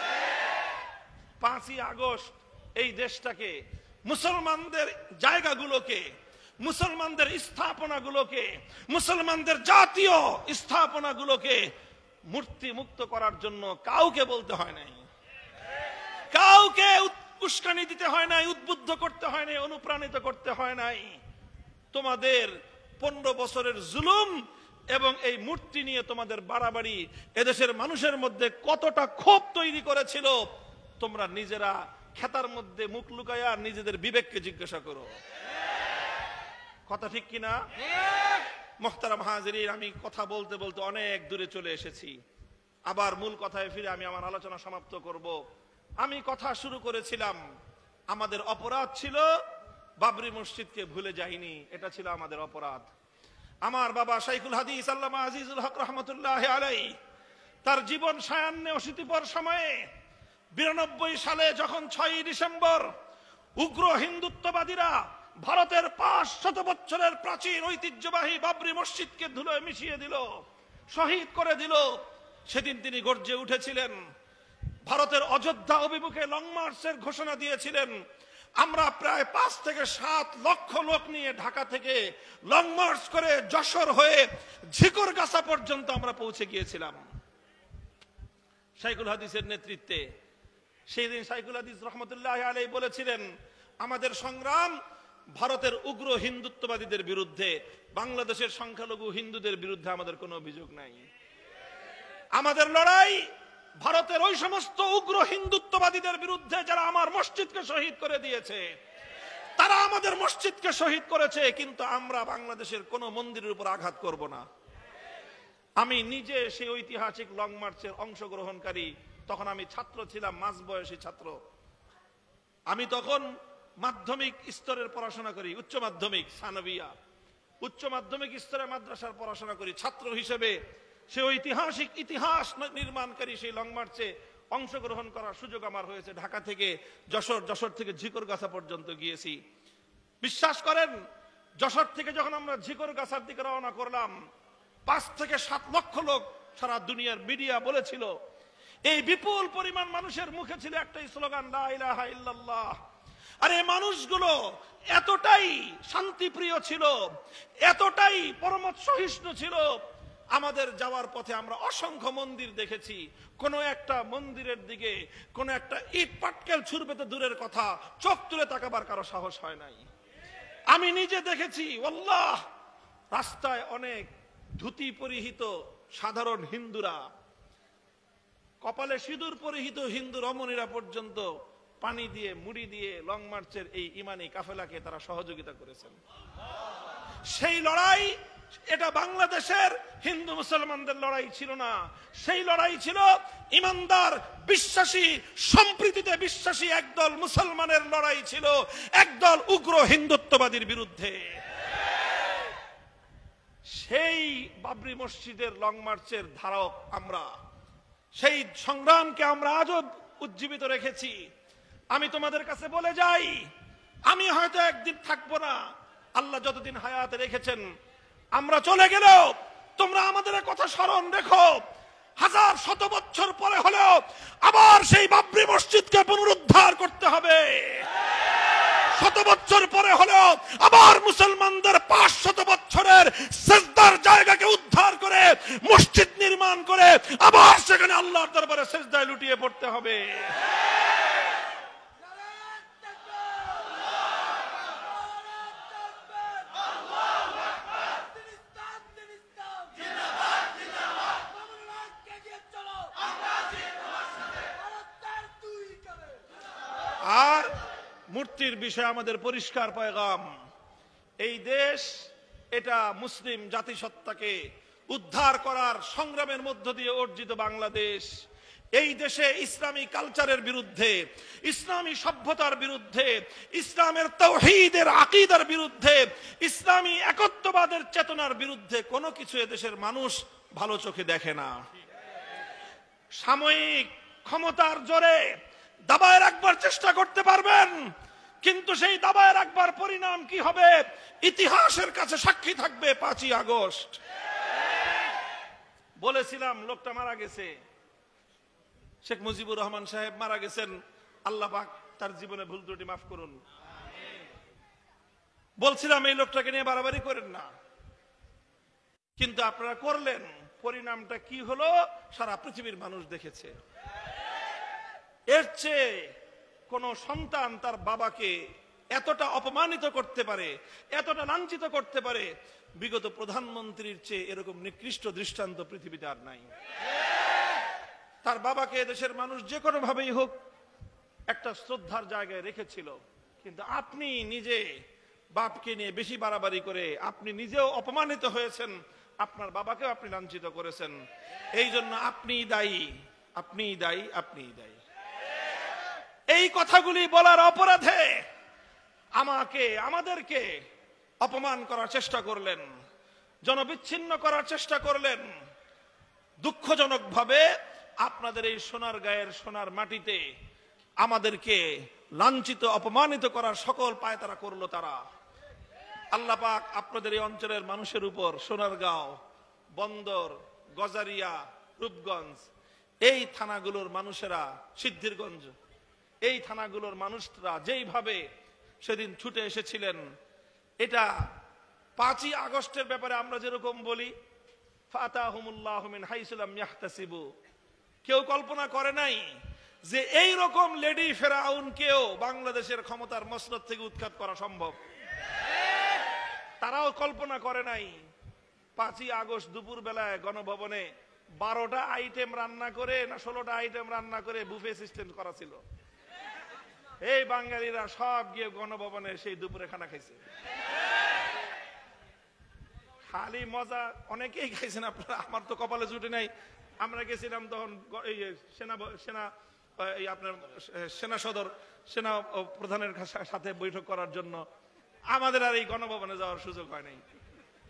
পাঁচই আগস্ট এই দেশটাকে, মুসলমানদের জায়গাগুলোকে, মুসলমানদের স্থাপনাগুলোকে, মুসলমানদের জাতীয় স্থাপনাগুলোকে মূর্তি মুক্ত করার জন্য কাউকে বলতে হয় নাই, কাউকে উস্কানি দিতে হয় নাই, উদ্বুদ্ধ করতে হয় নাই, অনুপ্রাণিত করতে হয় নাই। তোমাদের পনেরো বছরের জুলুম এবং এই মূর্তি নিয়ে তোমাদের বাড়াবাড়ি এদেশের মানুষের মধ্যে কতটা ক্ষোভ তৈরি করেছিল, তোমরা নিজেরা খেতার মধ্যে মুখ লুকায়া নিজেদের বিবেককে জিজ্ঞাসা করো। কথা ঠিক কিনা? মুহতারাম হাজিরিন, আমি কথা বলতে বলতে অনেক দূরে চলে এসেছি। আবার মূল কথায় ফিরে আমি আমার আলোচনা সমাপ্ত করব। আমি কথা শুরু করেছিলাম, আমাদের অপরাধ ছিল বাবরি মসজিদকে ভুলে যাইনি, এটা ছিল আমাদের অপরাধ। আমার বাবা শাইখুল হাদিস আল্লামা আজিজুল হক রহমতুল্লাহ আলাইহি তার জীবন সায়ান্নে অশীতিপর সময়ে বিরানব্বই সালে যখন ছয়ই ডিসেম্বর উগ্র হিন্দুত্ববাদীরা ভারতের পাঁচ শত বছরের প্রাচীন ঐতিহ্যবাহী বাবরি মসজিদকে ধুলোয় মিশিয়ে দিল, শহীদ করে দিল, সেদিন তিনি গর্জে উঠেছিলেন। ভারতের অযোধ্যা অভিমুখে লং মার্চের ঘোষণা দিয়েছিলেন। আমরা প্রায় পাঁচ থেকে সাত লক্ষ লোক নিয়ে ঢাকা থেকে লং মার্চ করে যশোর হয়ে ঝিকরগাছা পর্যন্ত আমরা পৌঁছে গিয়েছিলাম শাইখুল হাদিসের নেতৃত্বে। সেই দিন শাইখুল হাদিস রহমতুল্লাহ আলাইহি বলেছিলেন, আমাদের সংগ্রাম ভারতের উগ্র হিন্দুত্ববাদীদের বিরুদ্ধে, বাংলাদেশের সংখ্যালঘু হিন্দুদের বিরুদ্ধে আমাদের কোনো অভিযোগ নাই। আমাদের লড়াই ভারতের ওই সমস্ত উগ্র হিন্দুত্ববাদীদের বিরুদ্ধে যারা আমার মসজিদকে শহীদ করে দিয়েছে। তারা আমাদের মসজিদকে শহীদ করেছে, কিন্তু আমরা বাংলাদেশের কোন মন্দিরের উপর আঘাত করব না। আমি নিজে সেই ঐতিহাসিক লং মার্চের অংশগ্রহণকারী, তখন আমি ছাত্র ছিলাম, মাঝবয়সী ছাত্র। আমি তখন মাধ্যমিক স্তরের পড়াশোনা করি, উচ্চ মাধ্যমিক সানবিয়া। উচ্চ মাধ্যমিক স্তরে মাদ্রাসার পড়াশোনা করি, ছাত্র হিসেবে সে ঐতিহাসিক ইতিহাস নির্মাণকারী সেই লং মার্চে অংশগ্রহণ করার সুযোগ আমার হয়েছে। ঢাকা থেকে যশোর, যশোর থেকে ঝিকরগাছা পর্যন্ত গিয়েছি। বিশ্বাস করেন, যশোর থেকে যখন আমরা ঝিকরগাছার দিকে রওনা করলাম, পাঁচ থেকে সাত লক্ষ লোক, সারা দুনিয়ার মিডিয়া বলেছিল, এই বিপুল পরিমাণ মানুষের মুখে ছিল একটাই স্লোগান, লা ইলাহা ইল্লাল্লাহ। আর এই মানুষগুলো এতটাই শান্তিপ্রিয় ছিল, এতটাই পরমত সহিষ্ণু ছিল। আমাদের যাওয়ার পথে আমরা অসংখ্য মন্দির দেখেছি, কোন একটা মন্দিরের দিকে কোন একটা ইট পাটকেল ছুড়বে তো দূরের কথা, চোখ তুলে তাকাবার কারো সাহস হয় নাই। আমি নিজে দেখেছি, আল্লাহ, রাস্তায় অনেক ধুতি পরিহিত সাধারণ হিন্দুরা, কপালে সিঁদুর পরিহিত হিন্দু রমণীরা পর্যন্ত পানি দিয়ে, মুড়ি দিয়ে লং মার্চের এই ইমানি কাফেলাকে তারা সহযোগিতা করেছেন। সেই লড়াই, এটা বাংলাদেশের হিন্দু মুসলমানদের লড়াই ছিল না, সেই লড়াই ছিল ইমানদার, বিশ্বাসী, সম্প্রীতিতে বিশ্বাসী একদল মুসলমানের লড়াই ছিল একদল উগ্র হিন্দুত্ববাদীর বিরুদ্ধে। সেই বাবরি মসজিদের লং মার্চের ধারক আমরা, সেই সংগ্রামকে আমরা আজও উজ্জীবিত রেখেছি। আমি তোমাদের কাছে বলে যাই, আমি হয়তো একদিন থাকবো না, আল্লাহ যতদিন হায়াতে রেখেছেন, আমরা চলে গেলেও তোমরা আমাদের কথা স্মরণ রেখো। হাজার শত বছর পরে হলেও আবার সেই বাবরি মসজিদকে পুনরুদ্ধার করতে হবে। শত বছর পরে হলেও আবার মুসলমানদের পাঁচ শত বছরের সেজদার জায়গাকে উদ্ধার করে মসজিদ নির্মাণ করে আবার সেখানে আল্লাহর দরবারে সেজদায় লুটিয়ে পড়তে হবে। আর মূর্তির বিষয়ে আমাদের পরিষ্কার পয়গাম, এই দেশ এটা মুসলিম জাতিসত্তাকে উদ্ধার করার সংগ্রামের মধ্য দিয়ে অর্জিত বাংলাদেশ। এই দেশে ইসলামী কালচারের বিরুদ্ধে, ইসলামী সভ্যতার বিরুদ্ধে, ইসলামের তাওহীদের আকীদার বিরুদ্ধে, ইসলামী একত্ববাদের চেতনার বিরুদ্ধে কোনো কিছু এদেশের মানুষ ভালো চোখে দেখে না। সাময়িক ক্ষমতার জোরে দাবায় রাখবার চেষ্টা করতে পারবেন, কিন্তু সেই দাবায় রাখবার পরিণাম কি হবে ইতিহাসের কাছে সাক্ষী থাকবে। পাঁচই আগস্ট বলেছিলাম, লোকটা মারা গেছে, শেখ মুজিবুর রহমান সাহেব মারা গেছেন, আল্লাহ পাক তার জীবনে ভুল ত্রুটি মাফ করুন। বলছিলাম এই লোকটাকে নিয়ে বাড়াবাড়ি করেন না, কিন্তু আপনারা করলেন। পরিণামটা কি হলো সারা পৃথিবীর মানুষ দেখেছে। এর চেয়ে কোন সন্তান তার বাবাকে এতটা অপমানিত করতে পারে, এতটা লাঞ্ছিত করতে পারে, বিগত প্রধানমন্ত্রীর চেয়ে এরকম নিকৃষ্ট দৃষ্টান্ত পৃথিবীতে আর নাই। তার বাবাকে দেশের মানুষ যে কোনো ভাবেই হোক একটা শ্রদ্ধার জায়গায় রেখেছিল, কিন্তু আপনি নিজে বাপকে নিয়ে বেশি বাড়াবাড়ি করে আপনি নিজেও অপমানিত হয়েছেন, আপনার বাবাকেও আপনি লাঞ্ছিত করেছেন। এই জন্য আপনি দায়ী, আপনি দায়ী, আপনি দায়ী। এই কথাগুলি বলার অপরাধে আমাকে, আমাদেরকে অপমান করার চেষ্টা করলেন, জনবিচ্ছিন্ন করার চেষ্টা করলেন। দুঃখজনক ভাবে আপনাদের এই সোনার গায়ের সোনার মাটিতে আমাদেরকে লাঞ্ছিত, অপমানিত করার সকল পায়তারা করলো তারা। আল্লাহ পাক আপনাদের এই অঞ্চলের মানুষের উপর সোনারগাঁও, বন্দর, গজারিয়া, রূপগঞ্জ, এই থানাগুলোর মানুষেরা, সিদ্ধিরগঞ্জ, এই থানাগুলোর মানুষরা যেইভাবে সেদিন ছুটে এসেছিলেন, এটা পাঁচই আগস্টের ব্যাপারে আমরা যেরকম বলি ফাতাহুমুল্লাহু মিন হাইসু লাম ইয়াহতাসিবু, কেউ কল্পনা করে নাই যে এই রকম লেডি ফেরাউনকেও বাংলাদেশের ক্ষমতার মসনদ থেকে উৎখাত করা সম্ভব। তারাও কল্পনা করে নাই পাঁচই আগস্ট দুপুর বেলায় গণভবনে বারোটা আইটেম রান্না করে না ষোলোটা আইটেম রান্না করে বুফে সিস্টেম করা ছিল। এই বাঙালিরা সব গিয়ে গণভবনে সেই দুপুরে খানা খাইছে। খালি মজা অনেকেই খাইছেন আপনারা, আমার তো কপালে জুটে নাই। আমরা গেছিলাম তখন এই সেনা সেনা এই আপনার সেনা সদর সেনা প্রধানের সাথে বৈঠক করার জন্য, আমাদের আর এই গণভবনে যাওয়ার সুযোগ হয় নাই।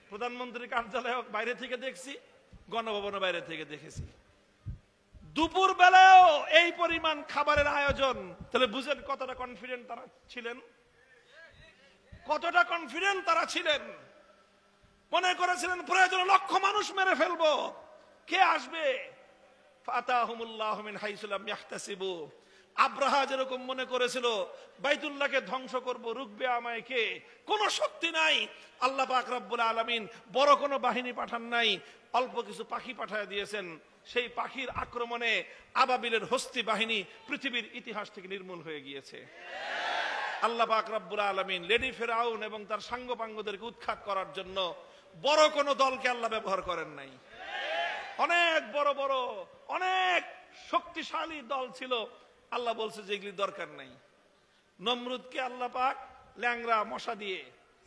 প্রধানমন্ত্রীর কার্যালয় বাইরে থেকে দেখছি, গণভবনের বাইরে থেকে দেখেছি। দুপুর বেলায়ও এই পরিমাণ খাবারের আয়োজন, তাহলে বুঝেন কতটা কনফিডেন্ট তারা ছিলেন, কতটা কনফিডেন্ট তারা ছিলেন। মনে করেছিলেন প্রয়োজনে লক্ষ মানুষ মেরে ফেলবো, কে আসবে? ফাতাহুমুল্লাহু মিন হাইসু লাম ইয়াহতাসিবু। আব্রাহা যেরকম মনে করেছিল বাইতুল্লাহকে ধ্বংস করব, রুকবে আমায় কে? কোন শক্তি নাই। আল্লাহ পাক রব্বুল আলামিন বড় কোনো বাহিনী পাঠান নাই, অল্প কিছু পাখি পাঠিয়ে দিয়েছেন। সেই পাখির আক্রমণে আবাবিলের হস্তি বাহিনী পৃথিবীর ইতিহাস থেকে নির্মূল হয়ে গিয়েছে। আল্লাহ পাক রব্বুল আলামিন লেডি ফেরাউন এবং তার সাঙ্গপাঙ্গদেরকে উৎখাত করার জন্য বড় কোনো দলকে আল্লাহ ব্যবহার করেন নাই। অনেক বড় বড় অনেক শক্তিশালী দল ছিল, আল্লাহ বলছে যে এগুলি দরকার নাই। নমরুদকে আল্লাহ পাক ল্যাংরা মশা দিয়ে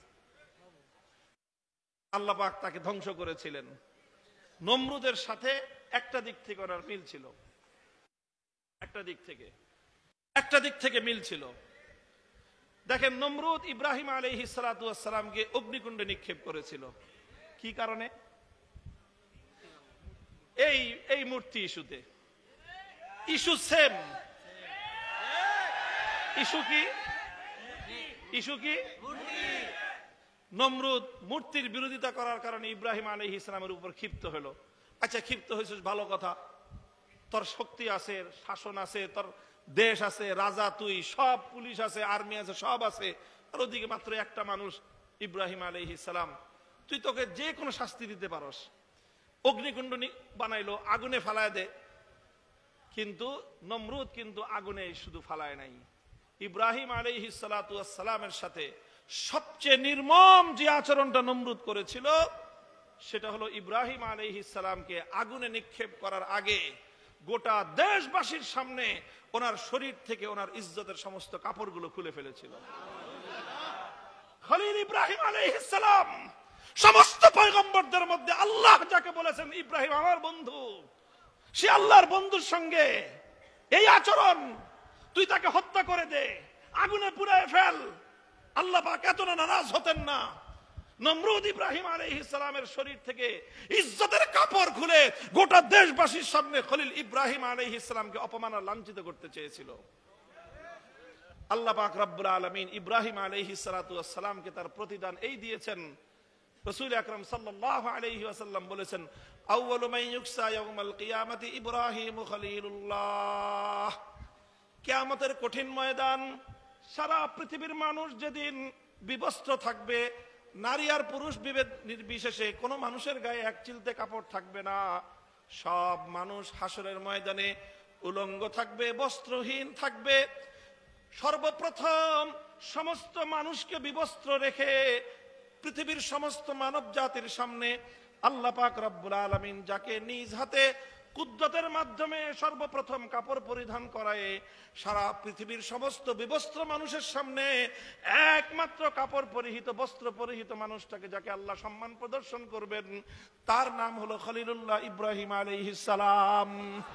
আল্লাহ পাক তাকে ধ্বংস করেছিলেন। নমরুদের সাথে একটা দিক থেকে ওনার মিল ছিল, একটা দিক থেকে একটা দিক থেকে মিল ছিল। দেখেন, নমরুদ ইব্রাহিম আলাইহিস সালাতু ওয়াস সালামকে অগ্নিকুণ্ডে নিক্ষেপ করেছিল। কি কারণে? এই এই মূর্তি ইস্যুতে। Issue same. ইস্যু কি? ইস্যু কি? নমরুদ মূর্তির বিরোধিতা করার কারণে ইব্রাহিম আলাইহিস সালামের উপর ক্ষিপ্ত হলো। আচ্ছা, ক্ষিপ্ত হয়েছিস ভালো কথা, তোর শক্তি আছে, শাসন আছে, তোর দেশ আছে, রাজা তুই, সব পুলিশ আছে, আর্মি আছে, সব আছে, আর ওদিকে মাত্র একটা মানুষ ইব্রাহিম আলাইহিস সালাম। তুই তোকে যে কোনো শাস্তি দিতে পারস। অগ্নিকুণ্ড বানাইলো, আগুনে ফালায় দে। কিন্তু নমরুদ কিন্তু আগুনে শুধু ফালায় নাই, ইব্রাহিম আলাইহিস সালাতু ওয়াস সালামের সাথে সবচেয়ে নির্মম যে আচরণটা নমরুদ করেছিল সেটা হলো ইব্রাহিম আলাইহিস সালামকে আগুনে নিক্ষেপ করার আগে গোটা দেশবাসীর সামনে ওনার শরীর থেকে ওনার ইজ্জতের সমস্ত কাপড়গুলো খুলে ফেলেছিল। খলিল ইব্রাহিম আলাইহিস সালাম, সমস্ত পয়গম্বরদের মধ্যে আল্লাহ যাকে বলেছেন ইব্রাহিম আমার বন্ধু, সে আল্লাহর বন্ধুর সঙ্গে এই আচরণ, তুই তাকে হত্যা করে দে, আগুনে পুড়ায় ফেল। আল্লাহ পাক এতটা নারাজ হতেন না। নমরুদ ইব্রাহিম আলাইহিস সালামের শরীর থেকে ইজ্জতের কাপড় খুলে গোটা দেশবাসীর সামনে খলিল ইব্রাহিম আলাইহিস সালামকে অপমান আর লাঞ্ছিত করতে চেয়েছিল। আল্লাহ পাক রব্বুল আলামিন ইব্রাহিম আলাইহিস সালাতু ওয়াস সালামকে তার প্রতিদান এই দিয়েছেন। রাসূল আকরাম সাল্লাল্লাহু আলাইহি ওয়াসাল্লাম বলেছেন, আউয়ালু মান ইউকসা ইয়াউমাল কিয়ামাতি ইব্রাহিম খলিলুল্লাহ। কিয়ামতের কঠিন ময়দান, সারা পৃথিবীর মানুষ যেদিন বিবস্ত্র থাকবে, নারী আর পুরুষ বিভেদ নির্বিশেষে কোনো মানুষের গায়ে এক চিলতে কাপড় থাকবে না। সব মানুষ হাসরের ময়দানে উলঙ্গ থাকবে, বস্ত্রহীন থাকবে। সর্বপ্রথম সমস্ত মানুষকে বিবস্ত্র রেখে পৃথিবীর সমস্ত মানব জাতির সামনে আল্লাহ পাক রব্বুল আলামিন যাকে নিজ হাতে কুদরতের মাধ্যমে সর্বপ্রথম কাপড় পরিধান করায়, সারা পৃথিবীর সমস্ত বিবস্ত্র মানুষের সামনে একমাত্র কাপড় পরিহিত, বস্ত্র পরিহিত মানুষটাকে যাকে আল্লাহ সম্মান প্রদর্শন করবেন, তার নাম হলো খলিলুল্লাহ ইব্রাহিম আলাইহিস সালাম।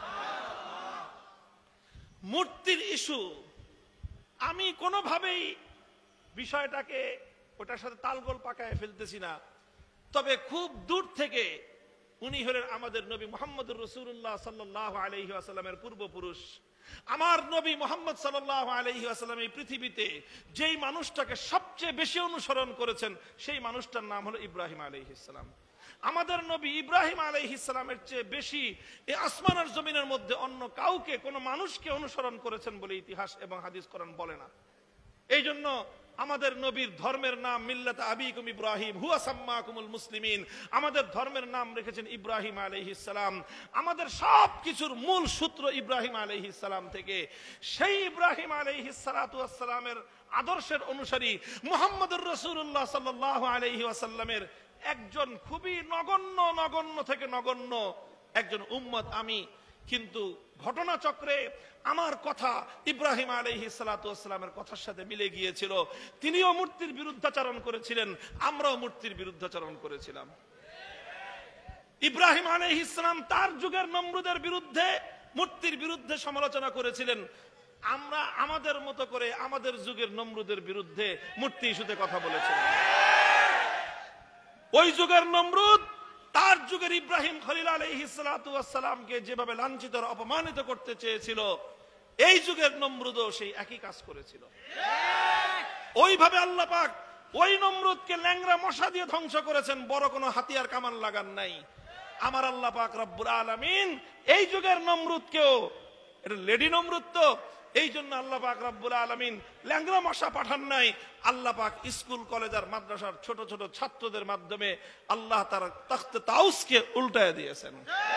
মূর্তির ইস্যু, আমি কোনোভাবেই বিষয়টাকে ওটার সাথে তালগোল পাকায় ফেলতেছি না, তবে খুব দূর থেকে উনি হলেন আমাদের নবী মুহাম্মদুর রাসূলুল্লাহ সাল্লাল্লাহু আলাইহি ওয়াসাল্লামের পূর্বপুরুষ। আমার নবী মুহাম্মদ সাল্লাল্লাহু আলাইহি ওয়াসাল্লাম এই পৃথিবীতে যেই মানুষটাকে সবচেয়ে বেশি অনুসরণ করেছেন সেই মানুষটার নাম হলো ইব্রাহিম আলাইহিস সালাম। আমাদের নবী ইব্রাহিম আলাইহিস সালামের চেয়ে বেশি এই আসমান আর জমিনের মধ্যে অন্য কাউকে, কোনো মানুষকে অনুসরণ করেছেন বলে ইতিহাস এবং হাদিস কোরআন বলে না। এই জন্য আমাদের নবীর ধর্মের নাম মিল্লাত আবিকুম ইব্রাহিম হুয়া সাম্মাকুমুল মুসলিমিন। আমাদের ধর্মের নাম রেখেছেন ইব্রাহিম আলাইহিস সালাম। আমাদের সব কিছুর মূল সূত্র ইব্রাহিম আলাইহিস সালাম থেকে। সেই ইব্রাহিম আলাইহিস সালাতু ওয়াস সালামের আদর্শের অনুসারী মুহাম্মদুর রাসূলুল্লাহ সাল্লাল্লাহু আলাইহি ওয়াসাল্লামের একজন খুবই নগণ্য নগণ্য থেকে নগণ্য একজন উম্মত আমি। কিন্তু ঘটনাচক্রে আমার কথা ইব্রাহিম আলাইহিস সালাতু ওয়াস সালামের কথার সাথে মিলে গিয়েছিল। তিনিও মূর্তির বিরুদ্ধাচরণ করেছিলেন, আমরাও মূর্তির বিরুদ্ধাচরণ করেছিলাম। ইব্রাহিম আলাইহিস সালাম তার যুগের নমরুদের বিরুদ্ধে, মূর্তির বিরুদ্ধে সমালোচনা করেছিলেন। আমরা আমাদের মতো করে আমাদের যুগের নমরুদের বিরুদ্ধে মূর্তি ইস্যুতে কথা বলেছিলাম। ওই যুগের নমরুদ তার যুগের ইব্রাহিম খলিল আলাইহিস সালাতু ওয়াস সালামকে যেভাবে লাঞ্ছিত আর অপমানিত করতে চেয়েছিল, এই যুগের নমরুদও সেই একই কাজ করেছিল। ওইভাবে আল্লাহ পাক ওই নমরুদকে ল্যাংড়া মশা দিয়ে ধ্বংস করেছেন, বড় কোনো হাতিয়ার কামান লাগান নাই। আমার আল্লাহ পাক রব্বুল আলামিন এই যুগের নমরুদকেও, এটা লেডি নমরুদ তো, এই জন্য আল্লাহ পাক রব্বুল আলামিন ল্যাংড়া মশা পাঠান নাই। আল্লাহ পাক স্কুল কলেজ আর মাদ্রাসার ছোট ছোট ছাত্রদের মাধ্যমে আল্লাহ তার তখতে তাউসকে উল্টায় দিয়েছেন।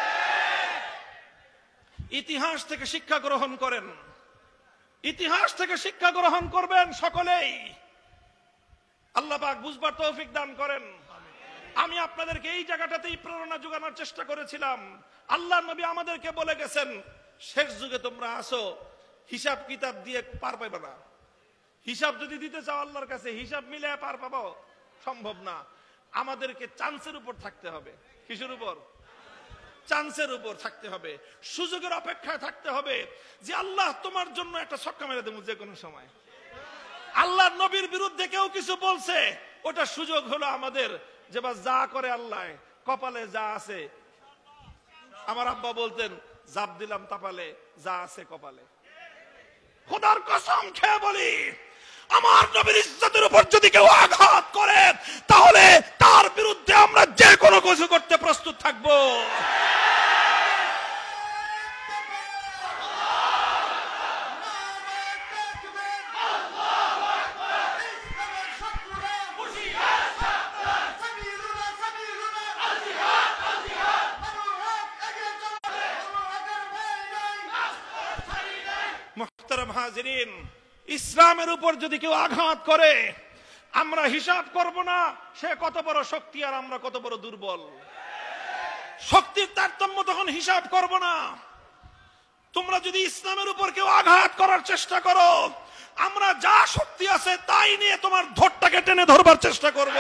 ইতিহাস থেকে শিক্ষা গ্রহণ করেন, ইতিহাস থেকে শিক্ষা গ্রহণ করবেন সকলেই। আল্লাহ পাক বুঝবার তৌফিক দান করেন। আমি আপনাদেরকে এই জায়গাটাতেই প্রেরণা যোগানোর চেষ্টা করেছিলাম। আল্লাহ নবী আমাদেরকে বলে গেছেন, শেষ যুগে তোমরা আসো, হিসাব কিতাব দিয়ে পার পাইবে না। হিসাব যদি দিতে চাও আল্লাহর কাছে, হিসাব মিলে পার পাবো সম্ভব না। আমাদেরকে চান্সের উপর থাকতে হবে। কিসের উপর? চান্সের উপর থাকতে হবে, সুযোগের অপেক্ষায় থাকতে হবে যে আল্লাহ তোমার জন্য একটা ছক্কা মেরে দেবো যে কোনো সময়। আল্লাহর নবীর বিরুদ্ধে কেউ কিছু বলছে, ওটা সুযোগ হলো আমাদের যে বা যা করে আল্লাহ, কপালে যা আছে। আমার আব্বা বলতেন, জাপ দিলাম তাপালে, যা আছে কপালে। খোদার কসম খেয়ে বলি, আমার নবীর ইজ্জতের উপর যদি কেউ আঘাত করে, তাহলে তার বিরুদ্ধে আমরা যে কোনো কিছু করতে প্রস্তুত থাকবো। মুহতারাম হাজিরিন, ইসলামের উপর যদি কেউ আঘাত করে, আমরা হিসাব করব না সে কত বড় শক্তি আর আমরা কত বড় দুর্বল। শক্তির তারতম্য তখন হিসাব করব না। তোমরা যদি ইসলামের উপর কেউ আঘাত করার চেষ্টা করো, আমরা যা শক্তি আছে তাই নিয়ে তোমার ধরটাকে টেনে ধরবার চেষ্টা করব।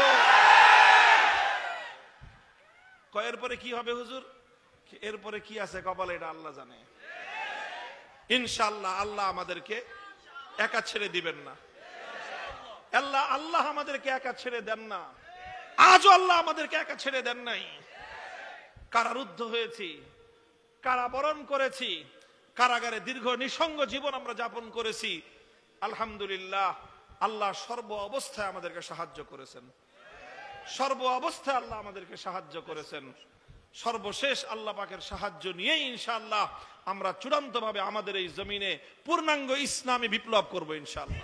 কয়ের পরে কি হবে হুজুর? এরপরে কি আছে কপালে, এটা আল্লাহ জানে। ইনশাআল্লাহ আল্লাহ আমাদেরকে একা ছেড়ে দিবেন না। আল্লাহ আল্লাহ আমাদেরকে একা ছেড়ে দেন না। আজও আল্লাহ আমাদেরকে একা ছেড়ে দেন নাই। কারারুদ্ধ হয়েছি, কারাবরণ করেছি, কারাগারে দীর্ঘ নিঃসঙ্গ জীবন আমরা যাপন করেছি। আলহামদুলিল্লাহ, আল্লাহ সর্ব অবস্থায় আমাদেরকে সাহায্য করেছেন। সর্ব অবস্থায় আল্লাহ আমাদেরকে সাহায্য করেছেন। সর্বশেষ আল্লাহ পাকের সাহায্য নিয়েই ইনশাআল্লাহ আমরা চূড়ান্ত ভাবে আমাদের এই জমিনে পূর্ণাঙ্গ ইসলামী বিপ্লব করব ইনশাআল্লাহ।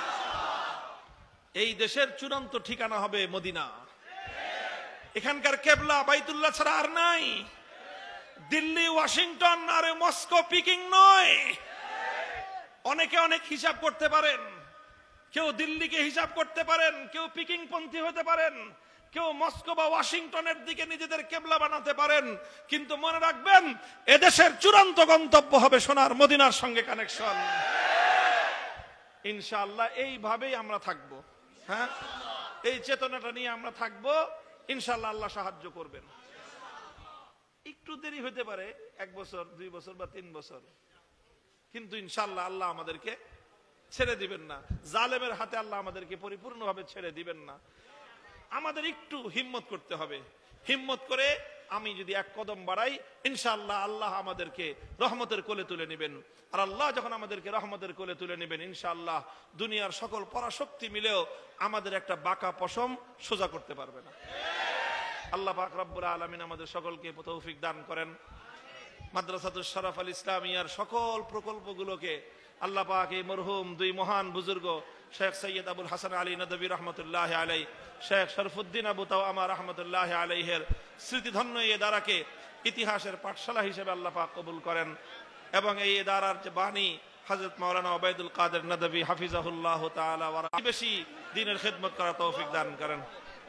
এই দেশের চূড়ান্ত ঠিকানা হবে মদিনা। এখানকার কেবলা বাইতুল্লাহ ছাড়া আর নাই। দিল্লি, ওয়াশিংটন আর মস্কো, পিকিং নয়। অনেকে অনেক হিসাব করতে পারেন, কেউ দিল্লিকে হিসাব করতে পারেন, কেউ পিকিং পন্থী হতে পারেন, কেউ মস্কো বা ওয়াশিংটনের দিকে নিজেদের কেবলা বানাতে পারেন, কিন্তু মনে রাখবেন এদেশের চূড়ান্ত গন্তব্য হবে সোনার মদিনার সঙ্গে কানেকশন। ইনশাআল্লাহ এইভাবেই আমরা থাকব। হ্যাঁ, এই চেতনাটা নিয়ে আমরা থাকব। ইনশাআল্লাহ আল্লাহ সাহায্য করবেন। একটু দেরি হতে পারে, এক বছর, দুই বছর বা তিন বছর, কিন্তু ইনশাআল্লাহ আল্লাহ আমাদেরকে ছেড়ে দিবেন না। জালেমের হাতে আল্লাহ আমাদেরকে পরিপূর্ণভাবে ছেড়ে দিবেন না। আমাদের একটু হিম্মত করতে হবে। হিম্মত করে আমি যদি এক কদম বাড়াই, ইনশাআল্লাহ আল্লাহ আমাদেরকে রহমতের কোলে তুলে নেবেন। আর আল্লাহ যখন আমাদেরকে রহমতের কোলে তুলে নেবেন, ইনশাআল্লাহ দুনিয়ার সকল পরাশক্তি মিলেও আমাদের একটা বাঁকা পশম সোজা করতে পারবে না। আল্লাহ পাক রব্বুল আলামিন আমাদের সকলকে তৌফিক দান করেন। মাদ্রাসাতুশ শরফ আল ইসলামিয়ার সকল প্রকল্পগুলোকে আল্লাহ পাক এই মরহুম দুই মহান বুজুর্গ শেখ সৈয়দ আবুল হাসান আলী নদভী রহমতুল্লাহ আলাই, শেখ শরফুদ্দিন আবু তাওয়ামা রহমতুল্লাহ আলাইহের স্মৃতিধন্য এই ইদারাকে ইতিহাসের পাঠশালা হিসেবে আল্লাহ পাক কবুল করেন এবং এই ইদারার যে বাণী হযরত মাওলানা ওবায়দুল কাদের নদভী হাফিজাহুল্লাহ তাআলা ওয়া বেশি দ্বীনের খিদমত করার তৌফিক দান করেন।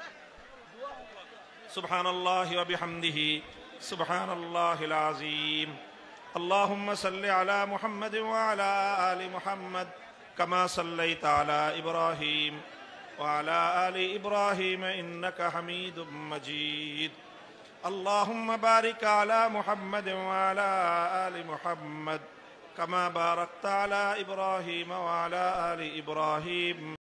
সুবহানাল্লাহি ওয়া বিহামদিহি সুবহানাল্লাহিল আযীম। اللهم صل على محمد وعلى آل محمد كما صليت على إبراهيم وعلى آل إبراهيم إنك حميد مجيد. اللهم بارك على محمد وعلى آل محمد كما باركت على إبراهيم وعلى آل إبراهيم